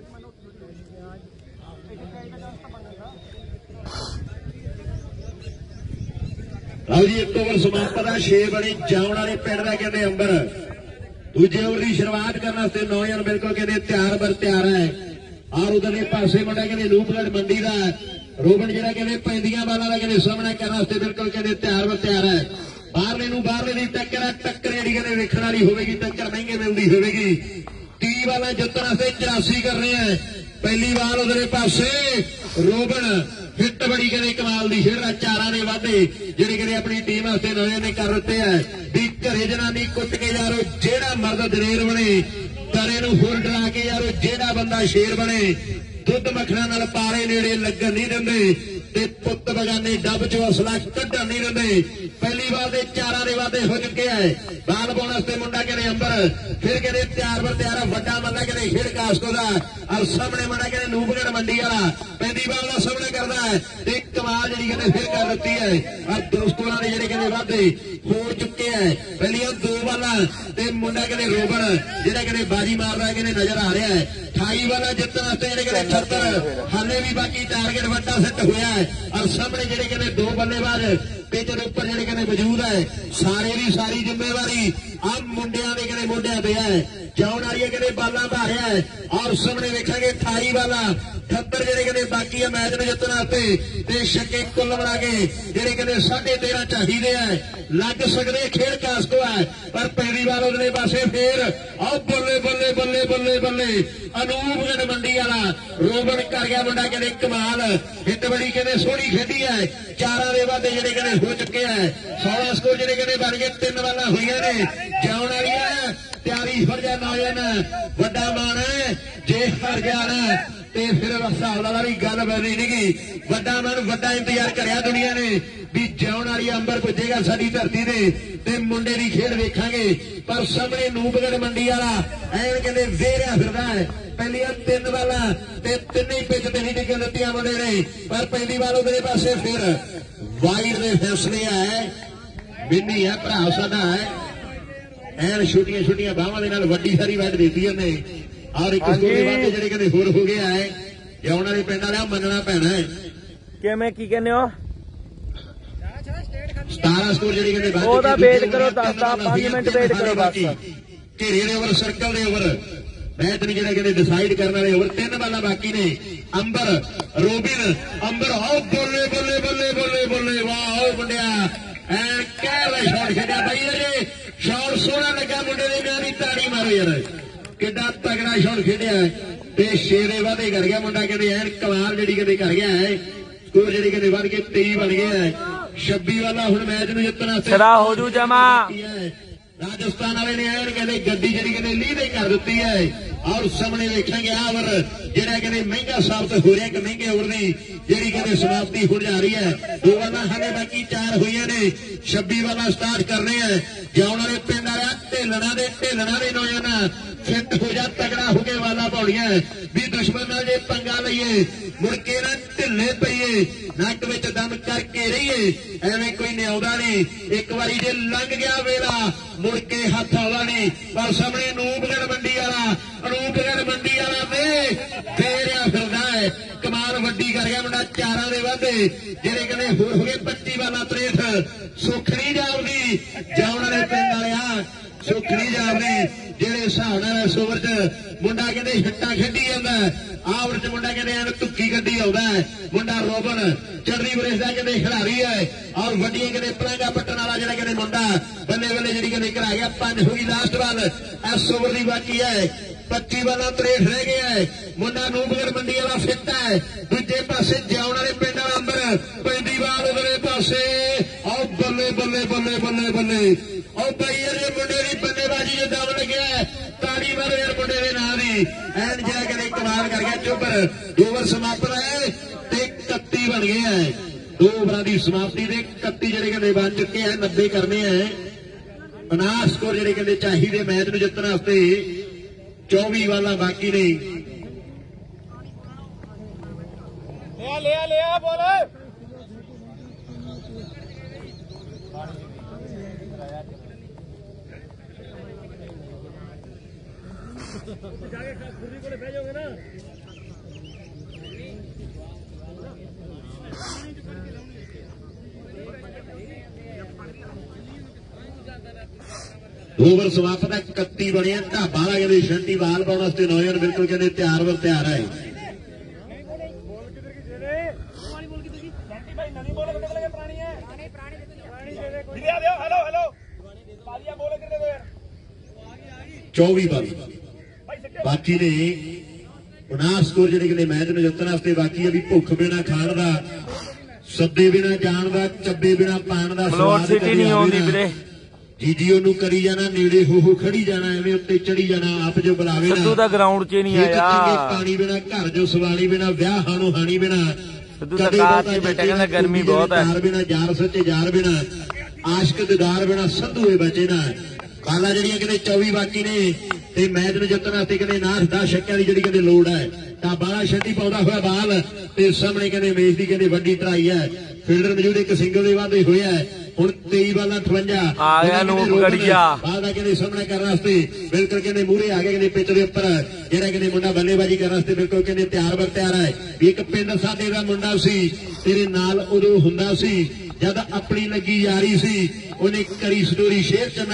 ਲਓ ਜੀ ਇੱਕ ਓਵਰ ਸਮਾਪਨ ਆ ਛੇ ਬਣੇ ਜਾਉਣ ਵਾਲੇ ਪਿੰਡ ਦਾ ਕਹਿੰਦੇ ਅੰਬਰ ਦੂਜੇ ਓਵਰ ਦੀ ਸ਼ੁਰੂਆਤ ਕਰਨ ਵਾਸਤੇ ਨੌਜਵਾਨ ਬਿਲਕੁਲ ਕਹਿੰਦੇ ਤਿਆਰ ਬਰ ਤਿਆਰ ਹੈ ਔਰ ਉਧਰਲੇ ਪਾਸੇ ਮੁੰਡਾ ਕਹਿੰਦੇ ਨੂਪਗੜ ਮੰਡੀ ਦਾ ਰੋਬਨ ਜਿਹੜਾ ਕਹਿੰਦੇ ਪੈਂਦੀਆਂ ਬਾਲਾਂ ਦਾ ਕਹਿੰਦੇ ਸਾਹਮਣਾ ਕਰਨ ਵਾਸਤੇ ਬਿਲਕੁਲ ਕਹਿੰਦੇ ਤਿਆਰ ਬਰ ਤਿਆਰ ਹੈ ਬਾਹਰਲੇ ਨੂੰ ਬਾਹਰਲੇ ਦੀ ਟੱਕਰ ਹੈ ਟੱਕਰ ਜਿਹੜੀ ਕਹਿੰਦੇ ਵੇਖਣ ਵਾਲੀ ਹੋਵੇਗੀ ਟੱਕਰ ਮਹਿੰਗੇ ਮਿਲਦੀ ਹੋਵੇਗੀ ਤੀਹ ਬਾਲਾਂ ਜਿੱਤਣ ਵਾਸਤੇ ਚੁਰਾਸੀ ਕਰਨੇ ਆ ਪਹਿਲੀ ਬਾਲ ਉਧਰਲੇ ਪਾਸੇ ਰੋਬਨ ਹਿੱਟ ਬੜੀ ਕਹਿੰਦੇ ਕਮਾਲ ਦੀ ਖੇਡ ਚਾਰਾਂ ਦੇ ਵਾਧੇ ਜਿਹੜੇ ਕਹਿੰਦੇ ਆਪਣੀ ਟੀਮ ਵਾਸਤੇ ਨਵੇਂ ਨੇ ਕਰ ਦਿੱਤੇ ਆ ਵੀ ਘਰੇ ਜਨਾਨੀ ਕੁੱਟ ਕੇ ਯਾਰੋ ਜਿਹੜਾ ਮਰਦ ਦਲੇਰ ਬਣੇ ਘਰੇ ਨੂੰ ਫੁੱਲ ਡਰਾ ਕੇ ਯਾਰੋ ਜਿਹੜਾ ਬੰਦਾ ਸ਼ੇਰ ਬਣੇ ਦੁੱਧ ਮੱਖਣਾ ਨਾਲ ਪਾਰੇ ਨੇੜੇ ਲੱਗਣ ਨਹੀਂ ਦਿੰਦੇ ਤੇ ਪੁੱਤ ਬਗਾਨੇ ਡੱਬ ਚੋਂ ਅਸਲਾ ਕੱਢਣ ਨਹੀਂ ਦਿੰਦੇ ਪਹਿਲੀ ਵਾਰ ਦੇ ਚਾਰਾਂ ਦੇ ਵਾਧੇ ਹੋ ਚੁੱਕੇ ਆ ਬਾਲ ਬੋਨਸ ਤੇ ਮੁੰਡਾ ਕਹਿੰਦੇ ਅੰਬਰ ਫਿਰ ਕਹਿੰਦੇ ਤਿਆਰ ਬਰ ਤਿਆਰ ਵੱਡਾ ਮੰਦਾ ਕਹਿੰਦੇ ਖੇਡ ਕਾਸਕੋ ਦਾ ਔਰ ਸਾਹਮਣੇ ਮੁੰਡਾ ਕਹਿੰਦੇ ਨੂਪਗੜ ਮੰਡੀ ਵਾਲਾ ਪੈਂਦੀ ਬਾਲ ਦਾ ਸਾਹਮਣਾ ਕਰਦਾ ਤੇ ਕਮਾਲ ਜਿਹੜੀ ਕਹਿੰਦੇ ਫਿਰ ਕਰ ਦਿੱਤੀ ਹੈ ਔਰ ਦੋਸਤਾਂ ਦੇ ਜਿਹੜੇ ਕਹਿੰਦੇ ਵਾਧੇ ਹੋ ਚੁੱਕੇ ਆ ਪਹਿਲੀਆਂ ਦੋ ਬਾਲਾਂ ਤੇ ਮੁੰਡਾ ਕਹਿੰਦੇ ਰੋਬਨ ਜਿਹੜਾ ਕਹਿੰਦੇ ਬਾਜੀ ਮਾਰਦਾ ਕਹਿੰਦੇ ਨਜ਼ਰ ਆ ਰਿਹਾ ਹੈ ਅਠਾਈ ਵਾਲਾ ਜਿੱਤਣ ਵਾਸਤੇ ਜਿਹੜੇ ਕਹਿੰਦੇ ਛੱਤਰ ਹਾਲੇ ਵੀ ਬਾਕੀ ਟਾਰਗੇਟ ਵੱਡਾ ਸੈੱਟ ਹੋਇਆ ਹੈ ਔਰ ਸਾਹਮਣੇ ਜਿਹੜੇ ਕਹਿੰਦੇ ਦੋ ਬੱਲੇਬਾਜ਼ ਪਿੱਚ ਦੇ ਉੱਪਰ ਜਿਹੜੇ ਕਹਿੰਦੇ ਮੌਜੂਦ ਹੈ ਸਾਰੇ ਦੀ ਸਾਰੀ ਜ਼ਿੰਮੇਵਾਰੀ ਆ ਮੁੰਡਿਆਂ ਦੇ ਕਹਿੰਦੇ ਮੋਢਿਆਂ ਤੇ ਹੈ ਜਾਉਣ ਵਾਲੀਆਂ ਕਹਿੰਦੇ ਬਾਲਾਂ ਭਾਰਿਆ ਹੈ ਔਰ ਸਾਹਮਣੇ ਵੇਖਾਂਗੇ ਅਠਾਈ ਵਾਲਾ अठहत्तर ਜਿਹੜੇ ਕਹਿੰਦੇ ਬਾਕੀ ਆ ਮੈਚ ਨੂੰ ਜਿੱਤਣ ਵਾਸਤੇ ਤੇ ਛੱਕੇ ਕੁੱਲ ਮਿਲਾ ਕੇ ਜਿਹੜੇ ਕਹਿੰਦੇ ਸਾਢੇ ਤੇਰਾਂ ਚਾਹੀਦੇ ਆ ਲੱਗ ਸਕਦੇ ਖੇਡ ਕਾਸਕੋ ਹੈ ਪਰ ਪਹਿਲੀ ਵਾਰ ਉਹਦੇ ਪਾਸੇ ਫੇਰ ਆਹ ਬੱਲੇ ਬੱਲੇ ਬੱਲੇ ਬੱਲੇ ਬੱਲੇ ਅਨੂਪਗੜ ਮੰਡੀ ਵਾਲਾ ਰੋਬਨ ਕਰ ਗਿਆ ਮੁੰਡਾ ਕਹਿੰਦੇ ਕਮਾਲ ਹਿੱਟ ਬੜੀ ਕਹਿੰਦੇ ਸੋਹਣੀ ਖੇਡੀ ਹੈ ਚਾਰਾਂ ਦੇ ਵਾਧੇ ਜਿਹੜੇ ਕਹਿੰਦੇ ਹੋ ਚੁੱਕੇ ਆ ਸੋਲਾਂ ਸਕੋਰ ਜਿਹੜੇ ਕਹਿੰਦੇ ਬਣ ਗਏ ਤਿੰਨ ਵਾਲਾਂ ਹੋਈਆਂ ਨੇ ਜਾਉਣ ਵਾਲੀਆਂ ਤਿਆਰੀ ਫੜ ਜਾ ਨੌਜਵਾਨ ਵੱਡਾ ਮਾਣ ਹੈ ਜੇ ਹਰ ਜਾਣਾ ਤੇ ਫਿਰ ਹਿਸਾਬ ਨਾਲ ਵੀ ਗੱਲ ਬਣੀ ਨਹੀਂ ਗਈ ਵੱਡਾ ਮਨ ਵੱਡਾ ਇੰਤਜ਼ਾਰ ਕਰਿਆ ਦੁਨੀਆ ਨੇ ਵੀ ਜਿਉਣ ਵਾਲੀ ਅੰਬਰ ਪੁੱਜੇਗਾ ਸਾਡੀ ਧਰਤੀ ਤੇ ਤੇ ਮੁੰਡੇ ਦੀ ਖੇਡ ਵੇਖਾਂਗੇ ਪਰ ਸਾਹਮਣੇ ਨੂਪਗੜ ਮੰਡੀ ਵਾਲਾ ਐਨ ਕਹਿੰਦੇ ਵੇਰਿਆ ਫਿਰਦਾ ਹੈ ਪਹਿਲੀਆਂ ਤਿੰਨ ਵਾਲਾਂ ਤੇ ਤਿੰਨੇ ਪਿੱਚ ਤੇ ਨਹੀਂ ਡਿੱਗਣ ਦਿੱਤੀਆਂ ਮੁੰਡੇ ਨੇ ਪਰ ਪਹਿਲੀ ਵਾਰ ਉਹਦੇ ਪਾਸੇ ਫਿਰ ਵਾਈਡ ਦੇ ਫੈਸਲੇ ਆਏ ਬਿੰਨੀ ਹੈ ਭਰਾ ਸਾਡਾ ਹੈ ਐਨ ਛੋਟੀਆਂ ਛੋਟੀਆਂ ਬਾਹਾਂ ਦੇ ਨਾਲ ਵੱਡੀ ਸਾਰੀ ਵੈਟ ਦਿੱਤੀ ਉਹਨੇ ਔਰ ਇੱਕ ਸਕੋਰ ਦੇ ਵਾਧੇ ਜਿਹੜੇ ਕਹਿੰਦੇ ਹੋਰ ਹੋ ਗਿਆ ਹੈ ਜਿਉਣ ਵਾਲੇ ਪਿੰਡ ਵਾਲਿਆਂ ਮੰਨਣਾ ਪੈਣਾ ਹੈ ਕਿਵੇਂ ਕੀ ਕਹਿੰਦੇ ਹੋ ਸਤਾਰਾਂ ਸਕੋਰ ਜਿਹੜੀ ਕਹਿੰਦੇ ਬਾਅਦ ਉਹਦਾ ਵੇਟ ਕਰੋ ਦਸ ਦਸ ਪੰਜ ਮਿੰਟ ਵੇਟ ਕਰੋ ਬਸ ਘੇਰੇ ਦੇ ਓਵਰ ਸਰਕਲ ਦੇ ਓਵਰ ਮੈਚ ਨੂੰ ਜਿਹੜਾ ਕਹਿੰਦੇ ਡਿਸਾਈਡ ਕਰਨ ਵਾਲੇ ਓਵਰ ਤਿੰਨ ਬਾਲਾਂ ਬਾਕੀ ਨੇ ਅੰਬਰ ਰੋਬਿਨ ਅੰਬਰ ਆਓ ਬੱਲੇ ਬੱਲੇ ਬੱਲੇ ਬੱਲੇ ਬੱਲੇ ਵਾਹ ਮੁੰਡਿਆ ਐ ਕਿਹੜਾ ਸ਼ਾਟ ਖੇਡਿਆ ਬਾਈ ਇਹ ਸ਼ਾਟ ਸੋਹਣਾ ਲੱਗਾ ਮੁੰਡੇ ਦੇ ਨਾਲ ਦੀ ਤਾੜੀ ਮਾਰੋ ਯਾਰ ਕਿੱਡਾ ਤਗੜਾ ਸ਼ਾਟ ਖੇਡਿਆ ਤੇ ਛੇ ਵਾਧੇ ਕਰ ਗਿਆ ਮੁੰਡਾ ਕਹਿੰਦੇ ਐਨ ਕਮਾਲ ਜਿਹੜੀ ਕਹਿੰਦੇ ਕਰ ਗਿਆ ਹੈ ਸਕੋਰ ਜਿਹੜੀ ਕਹਿੰਦੇ ਵੱਧ ਕੇ ਤੇਈ ਬਣ ਗਿਆ ਹੈ ਛੱਬੀ ਵਾਲਾ ਹੁਣ ਮੈਚ ਨੂੰ ਜਿੱਤਣਾ ਸਿਰਾ ਹੋ ਜੂ ਜਮਾ ਰਾਜਸਥਾਨ ਵਾਲੇ ਨੇ ਐਨ ਕਹਿੰਦੇ ਗੱਡੀ ਜਿਹੜੀ ਕਹਿੰਦੇ ਲੀਡ ਕਰ ਦਿੱਤੀ ਹੈ ਔਰ ਸਾਹਮਣੇ ਵੇਖਾਂਗੇ ਆ ਓਵਰ ਜਿਹੜਾ ਕਹਿੰਦੇ ਮਹਿੰਗਾ ਸਾਬਤ ਹੋ ਰਿਹਾ ਕਿ ਮਹਿੰਗੇ ਓਵਰ ਦੀ ਜਿਹੜੀ ਕਹਿੰਦੇ ਸਮਾਪਤੀ ਹੋ ਜਾ ਰਹੀ ਹੈ ਦੋ ਵਾਲਾਂ ਹਾਲੇ ਬਾਕੀ ਚਾਰ ਹੋਈਆਂ ਨੇ ਛੱਬੀ ਵਾਲਾ ਸਟਾਰਟ ਕਰ ਰਹੇ ਆ ਜਾਉਣ ਵਾਲੇ ਪਿੰਡ ਵਾਲਿਆ ਢੇਲਣਾ ਦੇ ਢੇਲਣਾ ਦੇ ਨੌਜਵਾਨ ਫਿੱਟ ਹੋ ਜਾ ਤਗੜਾ ਹੋ ਕੇ ਵਾਲਾ ਪਾਉਣੀਆਂ ਵੀ ਦੁਸ਼ਮਣ ਨਾਲ ਜੇ ਪੰਗਾ ਲਈਏ ਮੁੜ ਕੇ ਨਾ ਢਿੱਲੇ ਪਈਏ ਨੱਕ ਵਿੱਚ ਦਮ ਕਰਕੇ ਰਹੀਏ ਐਵੇਂ ਕੋਈ ਨਿਆਉਂਦਾ ਨਹੀਂ ਇੱਕ ਵਾਰੀ ਜੇ ਲੰਘ ਗਿਆ ਵੇਲਾ ਮੁੜ ਕੇ ਹੱਥ ਆਵਾ ਨਹੀਂ ਪਰ ਸਾਹਮਣੇ ਨੂਪਗੜ ਮੰਡੀ ਵਾਲਾ ਅਨੂਪਗੜ ਮੰਡੀ ਵਾਲਾ ਤੇ ਫੇਰਿਆ ਫਿਰਦਾ ਹੈ ਕਮਾਲ ਵੱਡੀ ਕਰ ਗਿਆ ਮੁੰਡਾ ਚਾਰਾਂ ਦੇ ਵਾਧੇ ਜਿਹੜੇ ਕਹਿੰਦੇ ਹੋਰ ਹੋ ਗਏ ਪੱਚੀ ਵਾਲਾ ਤਰੇਠ ਸੁੱਖ ਨਹੀਂ ਜਾਵਦੀ ਜਾਉਣ ਵਾਲੇ ਪਿੰਡ ਵਾਲਿਆ ਸੁੱਖ ਨਹੀਂ ਜਾਵਦੀ ਜਿਹੜੇ ਹਿਸਾਬ ਨਾਲ ਇਸ ਓਵਰ ਚ ਮੁੰਡਾ ਕਹਿੰਦੇ ਹਿੱਟਾਂ ਖੇਡੀ ਜਾਂਦਾ ਆਹ ਓਵਰ ਚ ਮੁੰਡਾ ਕਹਿੰਦੇ ਐਨ ਧੁੱਕੀ ਗੱਡੀ ਆਉਂਦਾ ਮੁੰਡਾ ਰੋਬਨ ਚੜ੍ਹਦੀ ਬਰੇਸ ਦਾ ਕਹਿੰਦੇ ਖਿਡਾਰੀ ਹੈ ਔਰ ਵੱਡੀਆਂ ਕਹਿੰਦੇ ਪਲਾਂਗਾ ਪੱਟਣ ਵਾਲਾ ਜਿਹੜਾ ਕਹਿੰਦੇ ਮੁੰਡਾ ਬੱਲੇ ਬੱਲੇ ਜਿਹੜੀ ਕਹਿੰਦੇ ਕਰਾ ਗਿਆ ਪੰਜ ਹੋ ਗਈ ਲਾਸਟ ਬਾਲ ਇਸ ਓਵਰ ਦੀ ਬਾਕੀ ਹੈ ਪੱਚੀ ਵਾਲਾ ਤਰੇਠ ਰਹਿ ਗਿਆ ਹੈ ਮੁੰਡਾ ਨੂਪਗੜ ਮੰਡੀ ਵਾਲਾ ਫਿੱਟ ਹੈ ਦੂਜੇ ਪਾਸੇ ਜਿਉਣ ਵਾਲੇ ਪਿੰਡ ਵਾਲਾ ਅੰਬਰ ਪੈਂਦੀ ਬਾਲ ਉਹਦੇ ਪਾਸੇ ਆਹ ਬੱਲੇ ਬੱਲੇ ਬੱਲੇ ਬੱਲੇ ਬੱਲੇ ਉਹ ਭਾਈ ਇਹ ਮੁੰਡੇ ਦੀ ਬੱਲੇਬਾਜ਼ੀ ਜੇ ਦਮ ਲੱਗਿਆ ਤਾੜੀ ਮਾਰੋ ਯਾਰ ਮੁੰਡੇ ਦੇ ਨਾਂ ਦੀ ਐਨ ਜਿਹੜਾ ਕਹਿੰਦੇ ਕਮਾਲ ਕਰ ਗਿਆ ਚੁੱਪਰ ਦੋ ਓਵਰ ਸਮਾਪਤ ਹੈ ਤੇ ਇਕੱਤੀ ਬਣ ਗਏ ਹੈ ਦੋ ਓਵਰਾਂ ਦੀ ਸਮਾਪਤੀ ਦੇ ਇਕੱਤੀ ਜਿਹੜੇ ਕਹਿੰਦੇ ਬਣ ਚੁੱਕੇ ਹੈ ਨੱਬੇ ਕਰਨੇ ਹੈ ਪੰਜਾਹ ਸਕੋਰ ਜਿਹੜੇ ਕਹਿੰਦੇ ਚਾਹੀਦੇ ਮੈਚ ਨੂੰ ਜਿੱਤਣ ਵਾਸਤੇ ਚੌਵੀ ਵਾਲਾਂ ਬਾਕੀ ਨੇ ਲਿਆ ਲਿਆ ਲਿਆ ਬੋਲ ਜਾਕੇ ਖੁਰਰੀ ਕੋਲੇ ਬਹਿ ਜਾਓਗੇ ਨਾ ਦੋ ਓਵਰ ਸਮਾਪਤ ਹੈ ਇਕੱਤੀ ਬਣਿਆ ਢਾਬਾ ਵਾਲਾ ਕਹਿੰਦੇ ਛੰਟੀ ਬਾਲ ਪਾਉਣ ਵਾਸਤੇ ਨੌਜਵਾਨ ਬਿਲਕੁਲ ਕਹਿੰਦੇ ਤਿਆਰ ਵਰ ਤਿਆਰ ਹੈ ਚੌਵੀ ਬਾਲ ਬਾਕੀ ਨੇ ਉਨਾਹ ਸਕੋਰ ਜਿਹੜੇ ਕਹਿੰਦੇ ਮੈਚ ਨੂੰ ਜਿੱਤਣ ਵਾਸਤੇ ਬਾਕੀ ਹੈ ਵੀ ਭੁੱਖ ਬਿਨਾ ਖਾਣ ਦਾ ਸੱਦੇ ਬਿਨਾ ਜਾਣ ਦਾ ਚੱਬੇ ਬਿਨਾ ਪਾਣ ਦਾ ਫਲੋਰ ਸਿਟੀ ਨਹੀਂ ਆਉਂਦੀ ਵੀਰੇ ਜੀ ਜੀ ਉਹਨੂੰ ਕਰੀ ਜਾਣਾ ਨੇੜੇ ਹੋ ਹੋ ਖੜੀ ਜਾਣਾ ਐਵੇਂ ਉੱਤੇ ਚੜੀ ਜਾਣਾ ਆਪ ਜੋ ਬੁਲਾਵੇ ਨਾ ਸਿੱਧੂ ਦਾ ਗਰਾਊਂਡ 'ਚ ਨਹੀਂ ਆਇਆ ਪਾਣੀ ਬਿਨਾ ਘਰ ਜੋ ਸਵਾਲੀ ਬਿਨਾ ਵਿਆਹ ਹਾਣੋ ਹਾਣੀ ਬਿਨਾ ਸਿੱਧੂ ਦਾ ਕਾਰ 'ਚ ਬੈਠਾ ਕਹਿੰਦਾ ਗਰਮੀ ਬਹੁਤ ਹੈ ਯਾਰ ਬਿਨਾ ਯਾਰ ਸੱਚੇ ਯਾਰ ਬਿਨਾ ਆਸ਼ਕ ਦਿਦਾਰ ਬਿਨਾ ਸੰਧੂ ਇਹ ਬਚੇ ਨਾ ਬਾਲਾਂ ਜਿਹੜੀਆਂ ਕਹਿੰਦੇ ਚੌਵੀ ਬਾਕੀ ਨੇ ਤੇ ਮੈਚ ਨੂੰ ਜਿੱਤਣ ਵਾਸਤੇ ਕਹਿੰਦੇ ਨਾਸ ਦਸ ਛੱਕਿਆਂ ਦੀ ਜਿਹੜੀ ਕਹਿੰਦੇ ਲੋੜ ਹੈ ਤਾਂ ਬਾਲਾ ਛੱਡੀ ਪਾਉਂਦਾ ਹੋਇਆ ਬਾਲ ਤੇ ਸਾਹਮਣੇ ਕਹਿੰਦੇ ਮੇਜ ਦੀ ਕਹਿੰਦੇ ਵੱਡੀ ਟਰਾਈ ਹੈ ਫੀਲਡਰ ਮੌਜੂਦ ਇੱਕ ਸਿੰਗਲ ਦੇ ਵਾਧੇ ਹੋਇਆ ਹੁਣ ਤੇਈ ਬਾਲਾਂ ਅਠਵੰਜਾ ਆ ਗਿਆ ਨੂਪਗੜੀਆ ਬਾਲ ਦਾ ਕਹਿੰਦੇ ਸਾਹਮਣੇ ਕਰਨ ਵਾਸਤੇ ਬਿਲਕੁਲ ਕਹਿੰਦੇ ਮੂਹਰੇ ਆ ਗਏ ਕਹਿੰਦੇ ਪਿੱਚ ਦੇ ਉੱਪਰ ਜਿਹੜਾ ਕਹਿੰਦੇ ਮੁੰਡਾ ਬੱਲੇਬਾਜ਼ੀ ਕਰਨ ਵਾਸਤੇ ਬਿਲਕੁਲ ਕਹਿੰਦੇ ਤਿਆਰ ਬਰ ਤਿਆਰ ਹੈ ਵੀ ਇੱਕ ਪਿੰਡ ਸਾਡੇ ਦਾ ਮੁੰਡਾ ਸੀ ਤੇਰੇ ਨਾਲ ਉਦੋਂ ਹੁੰਦਾ ਸੀ ਜਦ ਆਪਣੀ ਲੱਗੀ ਯਾਰੀ ਸੀ ਉਹਨੇ ਕਰੀ ਸਟੋਰੀ ਸ਼ੇਅਰ ਕਰਨਾ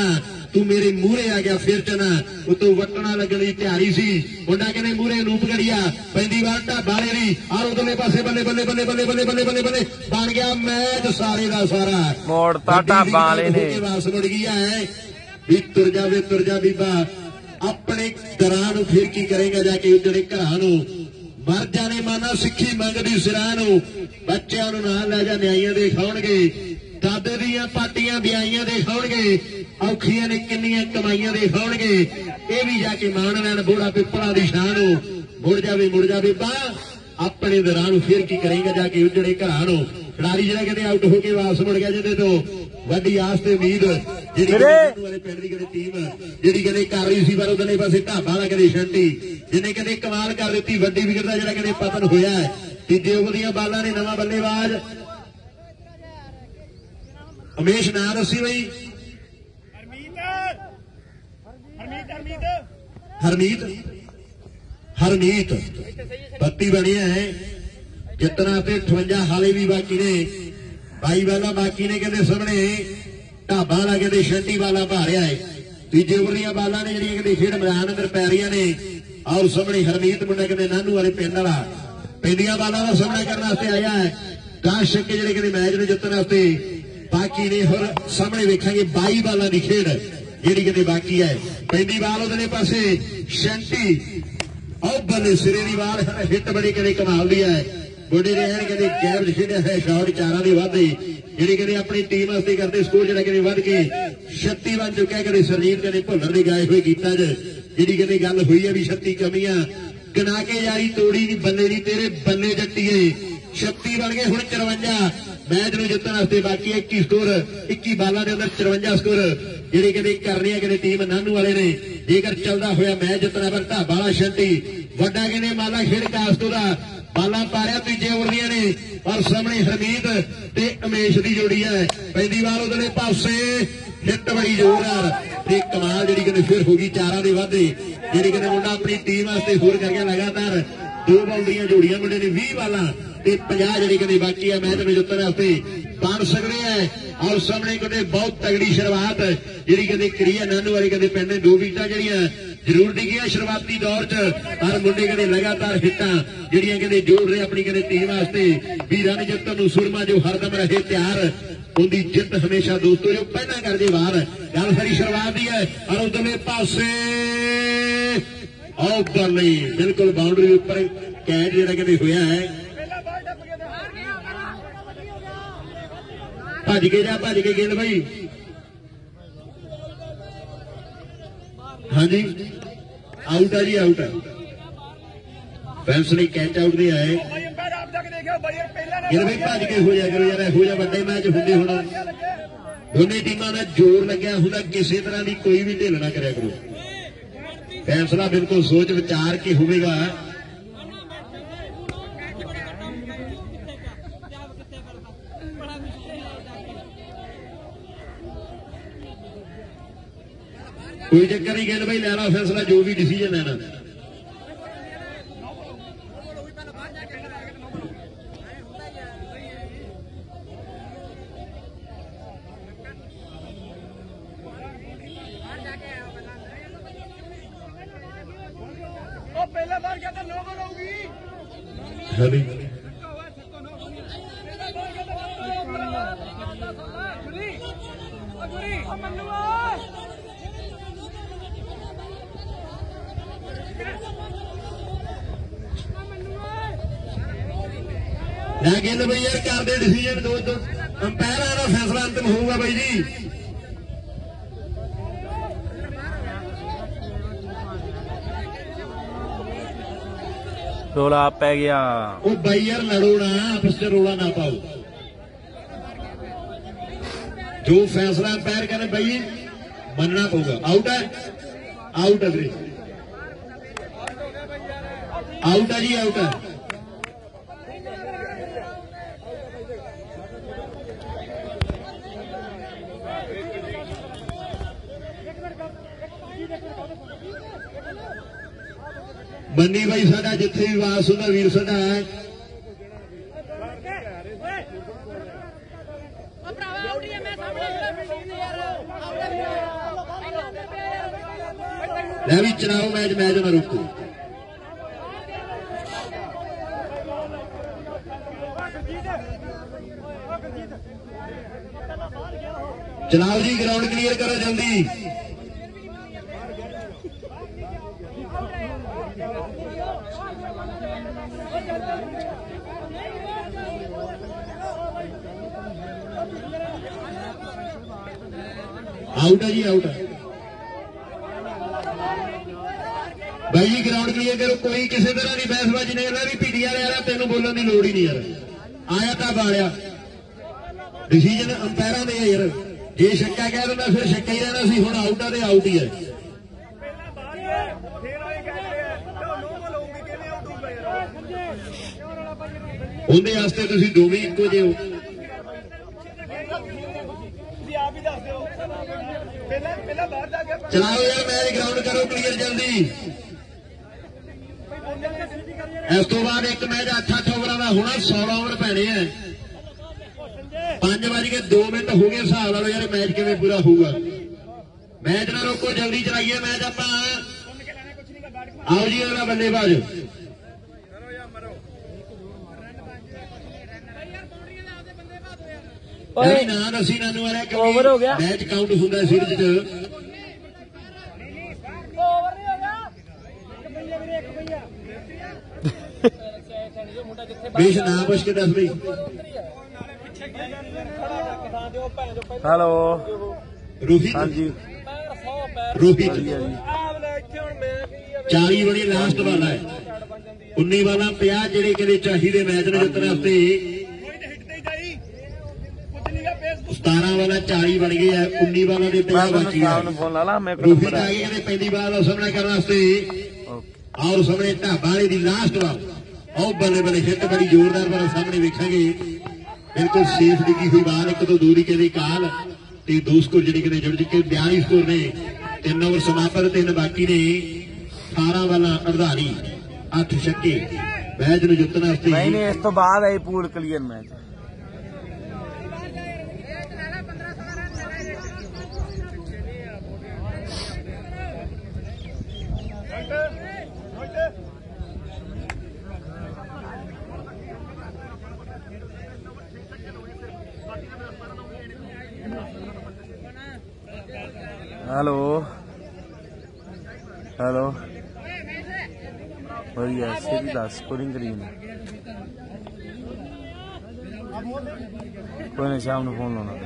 ਤੂੰ ਮੇਰੇ ਮੂਹਰੇ ਆ ਗਿਆ ਫਿਰ ਚਨਾ ਉਤੋਂ ਵਟਣਾ ਲੱਗਣ ਦੀ ਤਿਆਰੀ ਸੀ ਮੁੰਡਾ ਕਹਿੰਦੇ ਮੂਹਰੇ ਨੂਪ ਗੜੀਆ ਪੈਂਦੀ ਵਾਰ ਢਾਬਾ ਵਾਲੇ ਦੀ ਆਰ ਉਧਰਲੇ ਪਾਸੇ ਬੱਲੇ ਬੱਲੇ ਬੱਲੇ ਬੱਲੇ ਬੱਲੇ ਬੱਲੇ ਬੱਲੇ ਬੱਲੇ ਬਣ ਗਿਆ ਮੈਚ ਸਾਰੇ ਦਾ ਸਾਰਾ ਮੋੜਤਾ ਢਾਬਾ ਵਾਲੇ ਨੇ ਵਾਪਸ ਮੁੜ ਗਿਆ ਹੈ ਵੀ ਤੁਰ ਜਾਵੇ ਤੁਰ ਜਾ ਬੀਬਾ ਆਪਣੇ ਘਰਾਂ ਨੂੰ ਫਿਰ ਕੀ ਕਰੇਗਾ ਜਾ ਕੇ ਜਿਹੜੇ ਘਰਾਂ ਨੂੰ ਮਰ ਜਾਣੇ ਮਾਨਾ ਸਿੱਖੀ ਮੰਗਦੀ ਸਿਰਾਂ ਨੂੰ ਬੱਚਿਆਂ ਨੂੰ ਨਾਲ ਲੈ ਜਾ ਨਿਆਈਆਂ ਦੇ ਖਾਉਣਗੇ ਦਾਦੇ ਦੀਆਂ ਪਾਟੀਆਂ ਵਿਆਹੀਆਂ ਦੇ ਖਾਉਣਗੇ ਔਖੀਆਂ ਨੇ ਕਿੰਨੀਆਂ ਕਮਾਈਆਂ ਦੇ ਖਾਉਣਗੇ ਇਹ ਵੀ ਜਾ ਕੇ ਮਾਣ ਲੈਣ ਬੋੜਾ ਪਿੱਪਲਾਂ ਦੀ ਸ਼ਾਨ ਨੂੰ ਮੁੜ ਜਾਵੇ ਮੁੜ ਜਾਵੇ ਬਾ ਆਪਣੇ ਦਰਾਂ ਨੂੰ ਫਿਰ ਕੀ ਕਰੇਗਾ ਜਾ ਕੇ ਜਿਹੜੇ ਘਰਾਂ ਨੂੰ ਖਿਡਾਰੀ ਜਿਹੜਾ ਕਿਤੇ ਆਊਟ ਹੋ ਕੇ ਵਾਪਸ ਮੁੜ ਗਿਆ ਜਿਹਦੇ ਤੋਂ ਵੱਡੀ ਆਸ ਤੇ ਉਮੀਦ ਜਿਹੜੀ ਵਾਲੇ ਪਿੰਡ ਦੀ ਕਿਤੇ ਟੀਮ ਜਿਹੜੀ ਕਿਤੇ ਕਰ ਰਹੀ ਸੀ ਪਰ ਉਹਦੇ ਪਾਸੇ ਢਾਬਾ ਵਾਲਾ ਕਦੇ ਸ਼ੰਟੀ ਜਿਹਨੇ ਕਦੇ ਕਮਾਲ ਕਰ ਦਿੱਤੀ ਵੱਡੀ ਵਿਕਟ ਦਾ ਜਿਹੜਾ ਕਦੇ ਪਤਨ ਹੋਇਆ ਤੀਜੇ ਓਵਰ ਦੀਆਂ ਬਾਲਾਂ ਨੇ ਨਵਾਂ ਬੱਲੇਬਾਜ਼ ਉਮੇਸ਼ ਨਾਂ ਦੱਸੀ ਬਈ ਹਰਮੀਤ ਹਰਮੀਤ ਬੱਤੀ ਬਣਿਆ ਹੈ ਜਿੱਤਣਾ ਤੇ ਅਠਵੰਜਾ ਹਾਲੇ ਵੀ ਬਾਕੀ ਨੇ ਬਾਈ ਵਾਲਾ ਬਾਕੀ ਨੇ ਕਹਿੰਦੇ ਸਾਹਮਣੇ ਢਾਬਾ ਵਾਲਾ ਕਹਿੰਦੇ ਸ਼ੰਟੀ ਵਾਲਾ ਭਾਰਿਆ ਹੈ ਤੀਜੇ ਓਵਰ ਦੀਆਂ ਬਾਲਾਂ ਨੇ ਜਿਹੜੀਆਂ ਕਹਿੰਦੇ ਖੇਡ ਮੈਦਾਨ ਅੰਦਰ ਪੈ ਰਹੀਆਂ ਨੇ ਔਰ ਸਾਹਮਣੇ ਹਰਮੀਤ ਮੁੰਡਾ ਕਹਿੰਦੇ ਨਾਨੂ ਵਾਲੇ ਪਿੰਡ ਵਾਲਾ ਪੈਂਦੀਆਂ ਬਾਲਾਂ ਦਾ ਸਾਹਮਣਾ ਕਰਨ ਵਾਸਤੇ ਆਇਆ ਹੈ ਦਸ ਛੱਕੇ ਜਿਹੜੇ ਕਹਿੰਦੇ ਮੈਚ ਨੂੰ ਜਿੱਤਣ ਵਾਸਤੇ ਬਾਕੀ ਨੇ ਹੋਰ ਸਾਹਮਣੇ ਵੇਖਾਂਗੇ ਬਾਈ ਬਾਲਾਂ ਦੀ ਖੇਡ ਜਿਹੜੀ ਕਿਤੇ ਬਾਕੀ ਹੈ ਪੈਂਦੀ ਬਾਲ ਉਹਦੇ ਪਾਸੇ ਸ਼ੰਟੀ ਉਹ ਬੱਲੇ ਸਿਰੇ ਦੀ ਬਾਲ ਹਿੱਟ ਬੜੀ ਕਦੇ ਕਮਾਲ ਦੀ ਹੈ ਗੋਡੇ ਦੇ ਐਨ ਕਹਿੰਦੇ ਗੈਪ ਖੇਡਿਆ ਹੈ ਸ਼ਾਟ ਚਾਰਾਂ ਦੇ ਵਾਧੇ ਜਿਹੜੀ ਕਹਿੰਦੇ ਆਪਣੀ ਟੀਮ ਵਾਸਤੇ ਕਰਦੇ ਸਕੋਰ ਜਿਹੜਾ ਕਹਿੰਦੇ ਵੱਧ ਕੇ ਛੱਤੀ ਬਣ ਚੁੱਕਿਆ ਕਦੇ ਸਰਜੀਤ ਕਹਿੰਦੇ ਭੁੱਲਰ ਦੇ ਗਾਏ ਹੋਏ ਕੀਤਾ ਜਿਹੜੀ ਕਹਿੰਦੇ ਗੱਲ ਹੋਈ ਹੈ ਵੀ ਛੱਤੀ ਕਮੀਆਂ ਗਿਣਾ ਕੇ ਯਾਰੀ ਤੋੜੀ ਨਹੀਂ ਬੱਲੇ ਨਹੀਂ ਤੇਰੇ ਬੱਲੇ ਜੱਟੀਏ ਛੱਤੀ ਬਣ ਗਏ ਹੁਣ ਚਰਵੰਜਾ ਮੈਚ ਨੂੰ ਜਿੱਤਣ ਵਾਸਤੇ ਬਾਕੀ ਇੱਕੀ ਸਕੋਰ ਇੱਕੀ ਬਾਲਾਂ ਦੇ ਅੰਦਰ ਚਰਵੰਜਾ ਸਕੋਰ ਜਿਹੜੇ ਕਹਿੰਦੇ ਕਰਨੀ ਹੈ ਕਹਿੰਦੇ ਟੀਮ ਨਾਨੂ ਵਾਲੇ ਨੇ ਜੇਕਰ ਚੱਲਦਾ ਹੋਇਆ ਮੈਚ ਜਿੱਤਣਾ ਪਰ ਢਾਬਾ ਵਾਲਾ ਛੰਟੀ ਵੱਡਾ ਕਹਿੰਦੇ ਮਾਲਾ ਖੇਡ ਕਾਸਤੋ ਦਾ ਬਾਲਾਂ ਪਾਰਿਆ ਤੀਜੇ ਓਵਰ ਦੀਆਂ ਨੇ ਪਰ ਸਾਹਮਣੇ ਹਰਮੀਤ ਤੇ ਉਮੇਸ਼ ਦੀ ਜੋੜੀ ਹੈ ਪੈਂਦੀ ਬਾਲ ਉਹਦੇ ਪਾਸੇ ਹਿੱਟ ਬੜੀ ਜ਼ੋਰਦਾਰ ਤੇ ਕਮਾਲ ਜਿਹੜੀ ਕਹਿੰਦੇ ਫਿਰ ਹੋ ਗਈ ਚਾਰਾਂ ਦੇ ਵਾਧੇ ਜਿਹੜੀ ਕਹਿੰਦੇ ਮੁੰਡਾ ਆਪਣੀ ਟੀਮ ਵਾਸਤੇ ਹੋਰ ਕਰ ਗਿਆ ਲਗਾਤਾਰ ਦੋ ਬਾਉਂਡਰੀਆਂ ਜੋੜੀਆਂ ਮੁੰਡੇ ਨੇ ਵੀਹ ਬਾਲਾਂ ਤੇ ਪੰਜਾਹ ਜਿਹੜੀ ਕਹਿੰਦੇ ਬਾਕੀ ਹੈ ਮੈਚ ਨੂੰ ਜਿੱਤਣ ਵਾਸਤੇ ਬਣ ਸਕਦੇ ਹੈ ਔਰ ਸਾਹਮਣੇ ਕਹਿੰਦੇ ਬਹੁਤ ਤਗੜੀ ਸ਼ੁਰੂਆਤ ਜਿਹੜੀ ਕਹਿੰਦੇ ਕਰੀ ਹੈ ਨਾਨੂ ਵਾਲੇ ਕਹਿੰਦੇ ਪਿੰਡ ਨੇ ਦੋ ਵਿਕਟਾਂ ਜਿਹੜੀਆਂ ਜ਼ਰੂਰ ਡਿੱਗੀਆਂ ਸ਼ੁਰੂਆਤੀ ਦੌਰ 'ਚ ਪਰ ਮੁੰਡੇ ਕਹਿੰਦੇ ਲਗਾਤਾਰ ਹਿੱਟਾਂ ਜਿਹੜੀਆਂ ਕਹਿੰਦੇ ਜੋੜ ਰਹੇ ਆਪਣੀ ਕਹਿੰਦੇ ਟੀਮ ਵਾਸਤੇ ਵੀ ਰਨ ਜਿੱਤਣ ਨੂੰ ਸੁਰਮਾ ਜੋ ਹਰਦਮ ਰਹੇ ਤਿਆਰ ਉਹਦੀ ਜਿੱਤ ਹਮੇਸ਼ਾ ਦੋਸਤੋ ਜੋ ਪਹਿਲਾਂ ਕਰਦੇ ਵਾਰ ਗੱਲ ਸਾਰੀ ਸ਼ੁਰੂਆਤ ਦੀ ਹੈ ਔਰ ਉਧਰਲੇ ਪਾਸੇ ਆਊਟ ਲਈ ਬਿਲਕੁਲ ਬਾਉਂਡਰੀ ਉੱਪਰ ਕੈਚ ਜਿਹੜਾ ਕਹਿੰਦੇ ਹੋਇਆ ਹੈ ਭੱਜ ਕੇ ਜਾ ਭੱਜ ਕੇ ਗੇਂਦ ਭਾਈ ਹਾਂਜੀ ਆਊਟ ਆ ਜੀ ਆਊਟ ਆ ਫੈਂਸ ਨੇ ਕੈਚ ਆਊਟ ਦੇ ਆਏ ਗੇਂਦ ਭਾਈ ਭੱਜ ਕੇ ਹੋ ਜਾ ਕਰੋ ਯਾਰ ਇਹੋ ਜਿਹਾ ਵੱਡੇ ਮੈਚ ਹੁੰਦੇ ਹੁਣ ਦੋਨੇ ਟੀਮਾਂ ਦਾ ਜ਼ੋਰ ਲੱਗਿਆ ਹੁੰਦਾ ਕਿਸੇ ਤਰ੍ਹਾਂ ਦੀ ਕੋਈ ਵੀ ਢਿੱਲ ਨਾ ਕਰਿਆ ਕਰੋ ਫੈਸਲਾ ਬਿਲਕੁਲ ਸੋਚ ਵਿਚਾਰ ਕੇ ਹੋਵੇਗਾ ਕੋਈ ਚੱਕਰ ਨਹੀਂ ਗੇਂਦ ਭਾਈ ਲੈਣਾ ਫੈਸਲਾ ਜੋ ਵੀ ਡਿਸੀਜਨ ਲੈਣਾ ਪਹਿਲਾ ਬਾਰ ਕਹਿੰਦਾ ਨੋ ਗੋਲ ਹੋਊਗੀ ਹਾਂਜੀ ਲੈ ਗੇਂਦ ਬਈ ਯਾਰ ਕਰਦੇ ਡਿਸੀਜਨ ਦੋ ਦੋ ਅੰਪਾਇਰਾਂ ਦਾ ਫੈਸਲਾ ਅੰਤਮ ਹੋਊਗਾ ਬਾਈ ਜੀ ਰੋਲਾ ਪੈ ਗਿਆ ਉਹ ਬਾਈ ਯਾਰ ਲੜੋ ਨਾ ਆਪਸ ਚ ਰੋਲਾ ਨਾ ਪਾਓ ਜੋ ਫੈਸਲਾ ਅੰਪਾਇਰ ਕਹਿੰਦੇ ਬਾਈ ਮੰਨਣਾ ਪਊਗਾ ਆਊਟ ਹੈ ਆਊਟ ਅਗਰੇ ਆਊਟ ਆ ਜੀ ਆਊਟ ਹੈ ਮੰਨੀ ਬਾਈ ਸਾਡਾ ਜਿੱਥੇ ਵੀ ਵਾਸ ਹੁੰਦਾ ਵੀਰ ਸਾਡਾ ਹੈ ਉਹ ਭਰਾਵਾ ਆਉੜੀ ਮੈਂ ਸਾਹਮਣੇ ਜਿਹੜਾ ਬਿਲਡਿੰਗ ਦੇ ਯਾਰ ਆਉੜਾ ਲੈ ਵੀ ਚਲਾਓ ਮੈਚ, ਮੈਚ ਨਾ ਰੋਕੋ। ਚਲਾਓ ਜੀ, ਗਰਾਊਂਡ ਕਲੀਅਰ ਕਰੋ ਜਲਦੀ। आउट है जी, आउट है भाई जी। ग्राउंड क्लियर करो, कोई किसी तरह की बहसबाजी नहीं करना। भी पीटी वाले यार तेन बोलने की लोड़ ही नहीं यार, आया तो बालिया डिसीजन अंपायरा ने यार। जे छक्का कह देना फिर छक्का ही रहना सी, हुण आउट है तो आउट ही है। उहदे वास्ते तुसीं दोवें इक्को जे हो। चलाओ यार मैच, ग्राउंड करो क्लियर जल्दी। इस तो बाद एक मैच अठ अठ ओवरां दा होना, सोलह ओवर पैने हैं। पांच बज के दो मिनट हो गए, हिसाब ला लो यार मैच किवें पूरा होगा। मैच ना रोको, जल्दी चलाइए मैच। आपां आओ जी, अगला बल्लेबाज ना दसी नानू वाला ओवर हो गया, मैच काउंट होंदा सीरीज च। बेश ना पुछ के दस भाई। हेलो रोहित, हाँ जी रोहित चाली बड़ी लास्ट वाला है। उन्नी वाला पचास जेडे कहते चाहिए मैच ने जितने वास्ते। सतारह वाला चाली बन गया है, उन्नी वाला दे पचास बाकी है। रोहित आ गए पहली बार का सामना करने वास्ते। और सामने ढाबा वाले दी लास्ट बार और बल्ले बल्ले हिट बड़ी जोरदार बार सामने वेखेंगे। बिल्कुल सेफ डिगी हुई बाल, एक तो दूरी के काल ते दो स्कोर जी जुड़ चुके, बयाली स्कोर ने। तीन ओवर समापन, तीन बाकी ने। अठारह वाला अर्धानी, अठ छक्के मैच में जितने नहीं नहीं, इस तो बाद आई pool clear match. Hello hello बढ़िया, सीधी दस स्कोरिंग करी कोई नहीं, शाम को फोन लाना।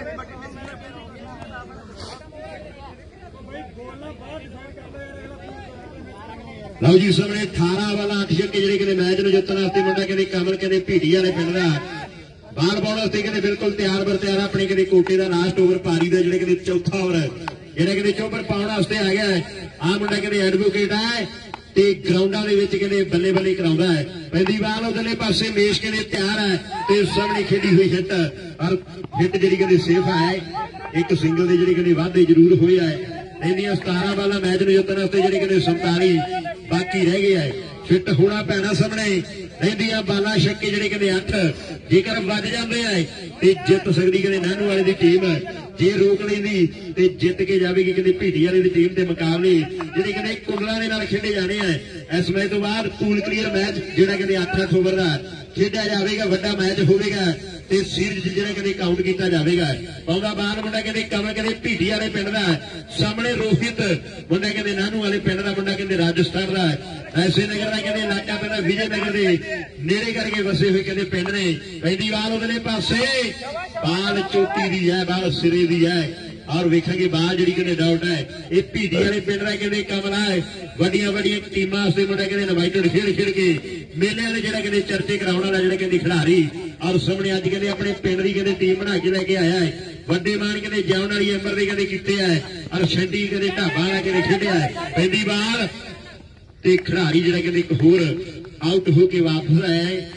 लो जी सामने अठारह वाला अठ छक्के जिहड़े कहते मैच में जितने वास्ते मुंडा कहते कमल कहते भीटी वाले पिंड का बाल पाने वास्ते कहते बिल्कुल तैयार बर तैयार। अपने कहते कोटे का लास्ट ओवर पारी का जिहड़े कहते चौथा ओवर है, जिहड़ा कहते चौपर पाने वास्ते आ गया है। आ मुंडा कहते एडवोकेट है ते ग्राउंडां दे विच कहते बल्ले बल्ले कराउंदा है। पहली बाल उधरले पासे मेश कहते तैयार है ते सामने खेडी हुई हिट, और हिट जिहड़ी कहते सेफ है। एक सिंगल दे जिहड़े कहते वाधे जरूर होए है। इन्नियां सतारह वाला मैच में जितने वास्ते जिहड़े कहते संताली बाकी रह गया है। फिट होना पैना सामने रहिंदियां बाला छक्के जिहड़े कहते अठ, जेकर वज जांदे है ते जित सकदी कहते नानू वाले दी टीम। जे रोक लेंदी ते जित के जाएगी कहते भीटी वाले दी टीम के मुकाबले जिहड़े कहते कुंडलां दे नाल खेडे जाने हैं। इस मैच तो बाद पूल क्लीयर मैच जिहड़ा कहते अठ अठ ओवर का खेडिया जाएगा, वड्डा मैच होवेगा ते सीरीज जिहड़ा कहते काउंट किया जाएगा। पाउंदा बाल मुंडा कहते कमल कहते भीटी वाले पिंड का, सामने रोहित मुंडा कहते नानू वाले पिंड का, मुंडा कहते राजस्थान का। ऐसे नगर का कहते इलाका पैदा विजय नगर के नेड़े करके वसे हुए कहते पिंड ने। पहली बाल उधरले पासे बाल चोटी दी है, बाल सिरे दी है। और वेखेंगे बाल जी कहते डाउट है। ये भीटी वाले पिंड का कहते कमला है। वड्डियां वड्डियां टीमां वास्ते मुंडा कहते इनवाइटेड खेल खेल के मेले वाले जिहड़ा कहते चर्चे कराउण वाला जिहड़ा कहते खिडारी। और सामने अज कहते अपने पिंड की कहते टीम बना के लैके आया है। वड्डे मान कहते जाउण वाली उमर दे कहते कीते है। और छंडी कहते ढाबा वाला कहते खेडिया है। पहली बाल ते खिडारी जिहड़ा कहते एक होर आउट होके वापस आया है।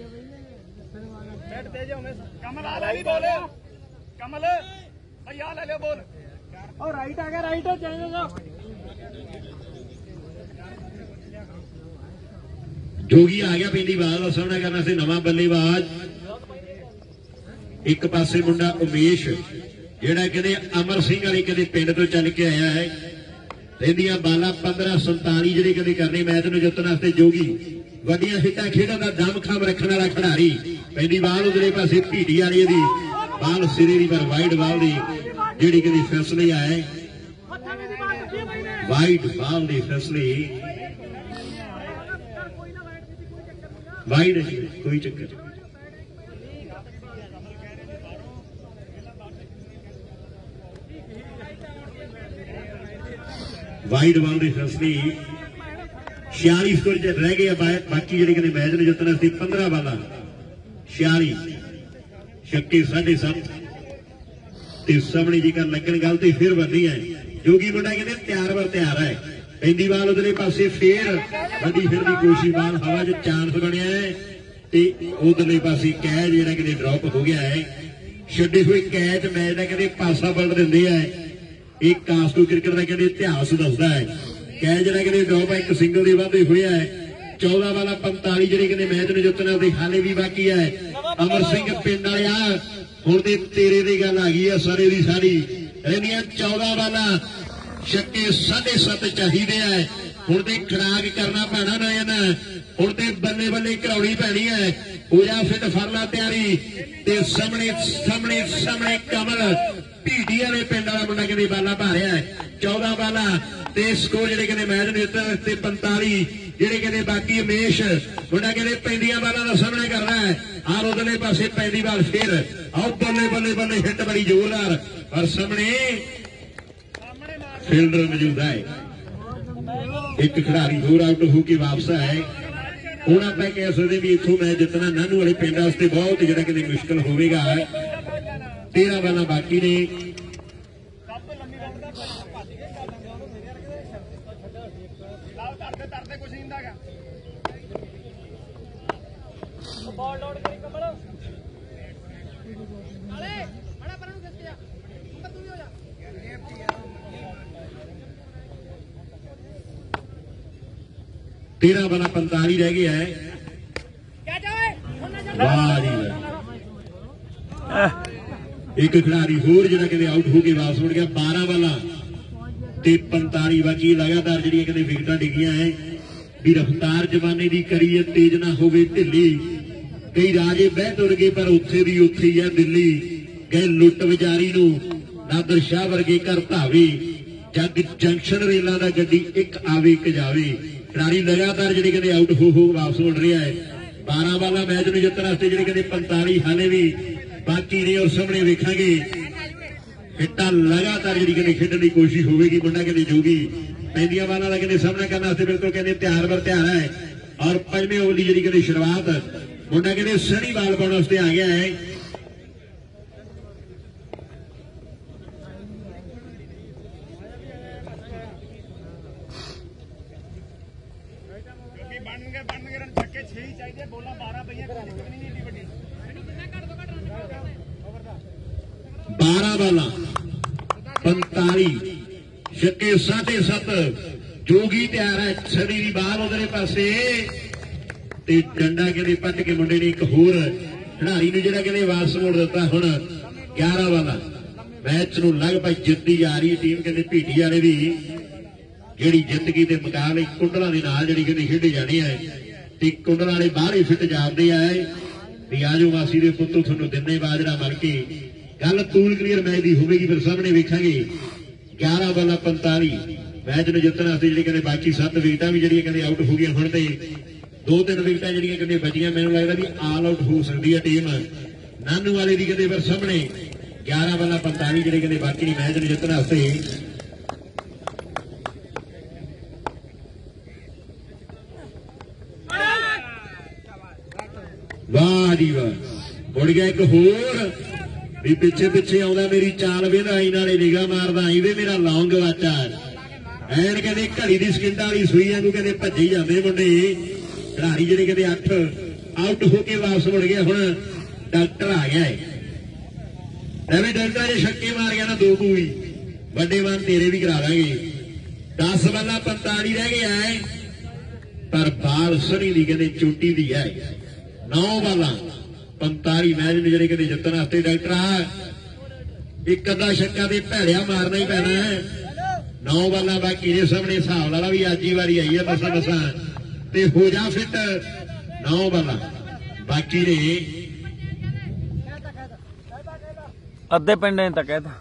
कमल आ ले बोल, कमल भाई आ ले बोल। और राइट आ गया, राइट चेंज हो। जोगी आ गया पहली बाल का सामना करने से नवा बल्लेबाज। एक पासे मुंडा उमेश जिहड़ा कहते अमर सिंह वाले कहते पिंड तो चल के आया है। ਰਹਿੰਦੀਆਂ ਬਾਲਾਂ ਪੰਦਰਾਂ ਸੰਤਾਲੀ ਜਿਹੜੇ ਕਦੇ ਕਰਨੇ ਮੈਚ ਨੂੰ ਜਿੱਤਣ ਵਾਸਤੇ ਜੋਗੀ ਵੱਡੀਆਂ ਹਿੱਟਾਂ ਖੇਡਾਂ ਦਾ ਦਮ ਖਮ ਰੱਖਣ ਵਾਲਾ ਖਿਡਾਰੀ ਪੈਂਦੀ ਬਾਲ ਉਧਰੇ ਪਾਸੇ ਢੀਡੀ ਵਾਲੀ ਦੀ ਬਾਲ ਸਿਰੇ ਦੀ ਪਰ ਵਾਈਡ ਬਾਲ ਦੀ ਜਿਹੜੀ ਕਦੇ ਫੈਸਲੇ ਆਏ ਵਾਈਡ ਬਾਲ ਦੀ ਫੈਸਲੇ ਵਾਈਡ ਕੋਈ ਚੱਕਰ ਵਾਈਡ ਬਾਲ ਦੀ ਫੈਸਲੇ छियाली स्कोर च रह गए बाकी ਜਿਹੜੇ ਕਹਿੰਦੇ ਮੈਚ ਨੂੰ ਜਿੱਤਣਾ ਸੀ पंद्रह ਬਾਲਾਂ छियाली ਛੱਕੇ साढ़े सात ਤੇ ਸਾਹਮਣੇ ਜੀ ਕਰ ਲੱਗਣ ਗੱਲ ਤੇ ਫਿਰ ਵੱਡੀ ਹੈ ਜੋਗੀ ਮੁੰਡਾ ਕਹਿੰਦੇ ਤਿਆਰ ਵਰ ਤਿਆਰ ਹੈ ਪੈਂਦੀ ਬਾਲ ਉਧਰਲੇ ਪਾਸੇ ਫੇਰ ਵੱਡੀ ਫਿਰ ਦੀ ਕੋਸ਼ਿਸ਼ ਬਾਲ ਹਵਾ 'ਚ ਚਾਂਸ ਬਣਿਆ ਹੈ ਤੇ ਉਧਰਲੇ ਪਾਸੇ ਕੈਚ ਜਿਹੜਾ ਕਹਿੰਦੇ ਡ੍ਰੌਪ ਹੋ ਗਿਆ ਹੈ ਛੱਡੇ ਹੋਏ ਕੈਚ ਮੈਚ ਦਾ ਕਹਿੰਦੇ ਪਾਸਾ ਪਲਟ ਦਿੰਦੇ ਆ ਇਹ ਕਾਸਟੋ ਕ੍ਰਿਕਟ ਦਾ ਕਹਿੰਦੇ ਇਤਿਹਾਸ ਦੱਸਦਾ ਹੈ ਕੈਚ ਜਿਹੜਾ ਕਹਿੰਦੇ ਡ੍ਰੌਪ ਇੱਕ ਸਿੰਗਲ ਦੇ ਵਾਧੇ ਹੋਇਆ ਹੈ चौदह वाला पैंतालीस ਜਿਹੜੇ ਕਹਿੰਦੇ ਮੈਚ ਨੂੰ ਜਿੱਤਣਾ ਉਹਦੇ ਹਾਲੇ ਵੀ ਬਾਕੀ ਹੈ ਅਮਰ ਸਿੰਘ ਪਿੰਡ ਵਾਲਿਆ ਹੁਣ ਤੇ ਤੇਰੇ ਦੀ ਗੱਲ ਆ ਗਈ ਆ ਸਾਰੇ ਦੀ ਸਾਰੀ ਰਹਿੰਦੀਆਂ चौदह ਵਾਲਾ ਛੱਕੇ साढ़े सात ਚਾਹੀਦੇ ਆ ਹੁਣ ਤੇ ਖੜਾਕ ਕਰਨਾ ਪੈਣਾ ਨਾ ਇਹਨਾਂ ਹੁਣ ਤੇ ਬੱਲੇ ਬੱਲੇ ਘਰਾਉਣੀ ਪੈਣੀ ਹੈ ਹੋ ਜਾ ਫਿੱਟ ਫੜ ਲਾ ਤਿਆਰੀ ਤੇ ਸਾਹਮਣੇ ਸਾਹਮਣੇ ਸਾਹਮਣੇ ਕਮਲ ਢੀਡੀ ਵਾਲੇ ਪਿੰਡ ਵਾਲਾ ਮੁੰਡਾ ਕਹਿੰਦੇ ਬਾਲਾ ਭਾਰਿਆ चौदह ਵਾਲਾ ਤੇ ਸਕੋਰ ਜਿਹੜੇ ਕਹਿੰਦੇ ਮੈਚ ਨੂੰ ਜਿੱਤਣ ਤੇ पैंतालीस ਜਿਹੜੇ ਕਹਿੰਦੇ ਬਾਕੀ ਹਮੇਸ਼ ਮੁੰਡਾ ਕਹਿੰਦੇ ਪੈਂਦੀਆਂ ਬਾਲਾਂ ਦਾ ਸਾਹਮਣਾ ਕਰਦਾ ਹੈ ਆਰ ਉਧਰਲੇ ਪਾਸੇ ਪੈਂਦੀ ਬਾਲ ਫੇਰ ਆਓ ਬੱਲੇ ਬੱਲੇ ਬੱਲੇ ਹਿੱਟ ਬੜੀ ਜ਼ੋਰਦਾਰ ਪਰ ਸਾਹਮਣੇ ਫੀਲਡਰ ਮੌਜੂਦ ਹੈ ਇੱਕ ਖਿਡਾਰੀ ਹੋਰ ਆਊਟ ਹੋ ਕੇ ਵਾਪਸ ਆਇਆ ਹੁਣ ਆਪਾਂ ਕਹਿ ਸਕਦੇ ਵੀ ਇੱਥੋਂ ਮੈਚ ਜਿੱਤਣਾ ਨਾਨੂ ਵਾਲੇ ਪਿੰਡ ਵਾਸਤੇ ਬਹੁਤ ਜਿਹੜਾ ਕਹਿੰਦੇ ਮੁਸ਼ਕਲ ਹੋਵੇਗਾ तेरह ਬਾਲਾਂ ਬਾਕੀ ਨੇ बॉल लोड करी कमल अरे बड़ा पर नु खिसक जा नंबर तू भी हो जा तेरह वाला पैंतालीस रह गया है क्या जाए वाह जी एक खिलाड़ी होर जिहड़ा कहते आउट हो के वापस मुड़ गया बारह वाला ते पैंतालीस बाकी लगातार जिहड़ियां कहते विकेटां डिगियां है भी रफ्तार जमाने की करिए तेज ना होवे ढिली कई राजे बह तुर गए पर उत्थे दी उत्थे ही है दिल्ली गए लुट विचारी नूं नादर शाह वर्गे घर धावे जग जंक्शन रेलों का गड्डी एक आवे एक जावे खिडारी लगातार जिहड़े कहते आउट हो हो वापस मुड़ रहा है बारह वाला मैच नूं जित्तण वास्ते जिहड़े कहते पैंतालीस हाले भी बाकी ने और सामने वेखांगे हिट्टां लगातार जिहड़ी कहते खेडण की कोशिश होगी मुंडा कहते जोगी पैंदियां बालां दा कहते सामना करने वास्ते बिल्कुल कहते तैयार बर तैयार है और पंजवें ओवर की जिहड़ी कहते शुरुआत मुंडा कहते सनी बाल पाने वास्ते आ गया है बारह बाला पैंतालीस छक्के साढ़े सत जोगी तैयार है सनी की बाल उधरे पासे ते डंडा कहते पट के मुंडे ने एक होर खिडारी नूं जिहड़ा कहते वापस मोड़ दिता हुण ग्यारह वाला मैच नूं लगभग जितदी जा रही टीम कहते भीटी वाले भी जिहड़ी जित गई ते मुकाबले कुंडलां दे नाल जिहड़ी कहते खेडे जाने है ते कुंडलां वाले बाहर ही फिट जापदे आए भी आजो मासी दे पुत्तों तुहानूं दिन्ने बाजरा मल के गल तूल क्लीयर मैच की होगी फिर सामने वेखांगे ग्यारह वाला पैंतालीस मैच नूं जित्तण वास्ते जिहड़े कहते बाकी सत्त विकेटां भी जिहड़ियां कहते आउट हो गई हुण ते दो तीन विकेटां जिहड़ियां कहते बचियां मैनूं लगदा भी आल आउट हो सकदी है टीम नानू वाले दी कहते फिर सामने ग्यारह वाला पैंतालीस जिहड़े कहते बाकी मैच नूं जित्तण वास्ते वाह जी वाह मुड़ गया एक होर भी पिछे पिछे आउंदा मेरी चाल वेंदा आई नाले निगाह मारदा आई वे मेरा लौंग वाचा ऐन कहते घड़ी की सकिंटा वाली सूई वांगू कहते भज्जी जांदे मुंडे खिडारी जिहड़े कहते अठ आउट होके वापस मुड़ गए हुण डॉक्टर आ गया है भी डॉक्टर जे छक्के मार गया ना दो कोई वड्डे वन तेरे भी करा देंगे दस वाला पैंतालीस रह गया है पर बाल सनी दी कहते चोटी दी है नौ वाला पैंतालीस मैच ने जिहड़े कहते जित्तण वास्ते डॉक्टर आ एक अद्धा छक्का ते भैड़िया मारना ही पैना है नौ बाला बाकी ने सामने हिसाब ला ला भी अज ही वारी आई है बसा बसा ते हो जा फिट नौ बाला बाकी ने अद्धे पिंड ने तो कहता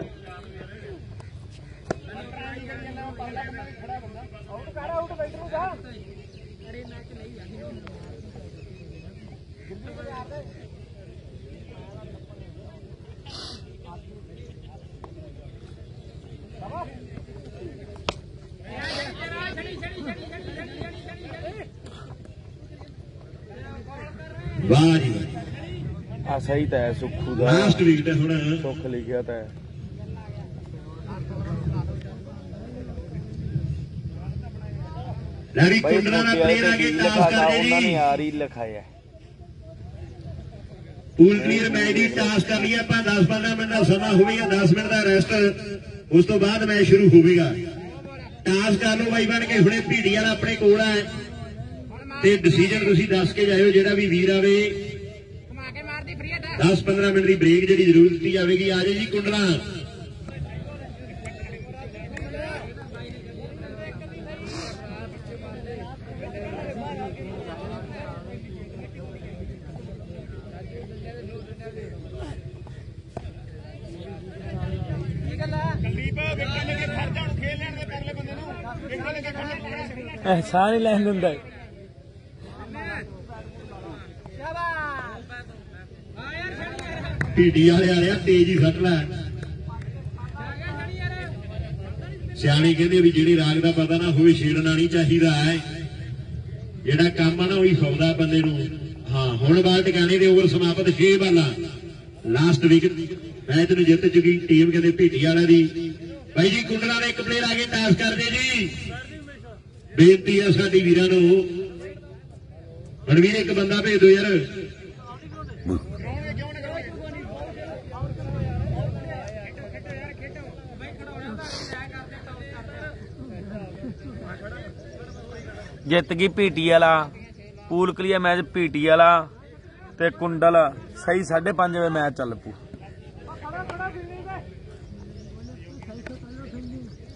वाह जी आ सही तो है सुखू दा लास्ट विकेट है हुण सुख लिखिया तो है लड़ी भाई कुंडला ना प्लेयर आगे टॉस कर दे उन्होंने जी यार ही लिखाया पूल क्लियर मैच की टॉस कर लिया ਆਪਾਂ दस पंद्रह मिनट ਦਾ ਸਮਾਂ ਹੋਵੇਗਾ दस ਮਿੰਟ ਦਾ ਰੈਸਟ ਉਸ ਤੋਂ ਬਾਅਦ ਮੈਚ ਸ਼ੁਰੂ ਹੋਵੇਗਾ ਟਾਸ ਕਰ ਲਓ ਬਾਈ ਬਣ ਕੇ ਹੁਣੇ ਭੀੜੀ ਵਾਲਾ ਆਪਣੇ ਕੋਲ ਹੈ ਤੇ ਡਿਸੀਜਨ ਤੁਸੀਂ ਦੱਸ ਕੇ ਜਾਇਓ ਜਿਹੜਾ ਵੀ ਵੀਰ ਆਵੇ दस पंद्रह मिनट की ब्रेक जी जरूर दी जाएगी आ जाए जी कुंडला एहसान ही लैन दिंदा ਢੀਡੀ ਵਾਲੇ ਆਲਿਆ ਤੇਜ਼ ਹੀ ਸੱਟ ਲੈ ਸਿਆਣੇ ਕਹਿੰਦੇ ਵੀ ਜਿਹੜੀ ਰਾਗ ਦਾ ਪਤਾ ਨਾ ਹੋਵੇ ਛੇੜਨਾ ਨਹੀਂ ਚਾਹੀਦਾ ਹੈ ਜਿਹੜਾ ਕੰਮ ਆ ਨਾ ਉਹੀ ਸੌਦਾ ਬੰਦੇ ਨੂੰ ਹਾਂ ਹੁਣ ਬਾਲ ਟਿਕਾਣੇ ਦੇ ਓਵਰ ਸਮਾਪਤ ਛੇ ਬਾਲਾਂ ਲਾਸਟ ਵਿਕਟ ਮੈਚ ਨੂੰ ਜਿੱਤ ਚੁੱਕੀ ਟੀਮ ਕਹਿੰਦੇ ਢੀਡੀ ਵਾਲਿਆਂ ਦੀ ਭਾਈ ਜੀ ਕੁੰਡਲਾ ਨੇ ਇੱਕ ਪਲੇਅਰ ਆ ਕੇ ਟਾਸ ਕਰਦੇ ਜੀ ਬੇਨਤੀ ਹੈ ਸਾਡੀ ਵੀਰਾਂ ਨੂੰ ਮਨਵੀਰ ਇੱਕ ਬੰਦਾ ਭੇਜ ਦਿਓ ਯਾਰ जित गई पीटी वाला पूल क्लियर मैच पीटी वाला ते कुंडल सही साढ़े पांच बजे मैच चल पू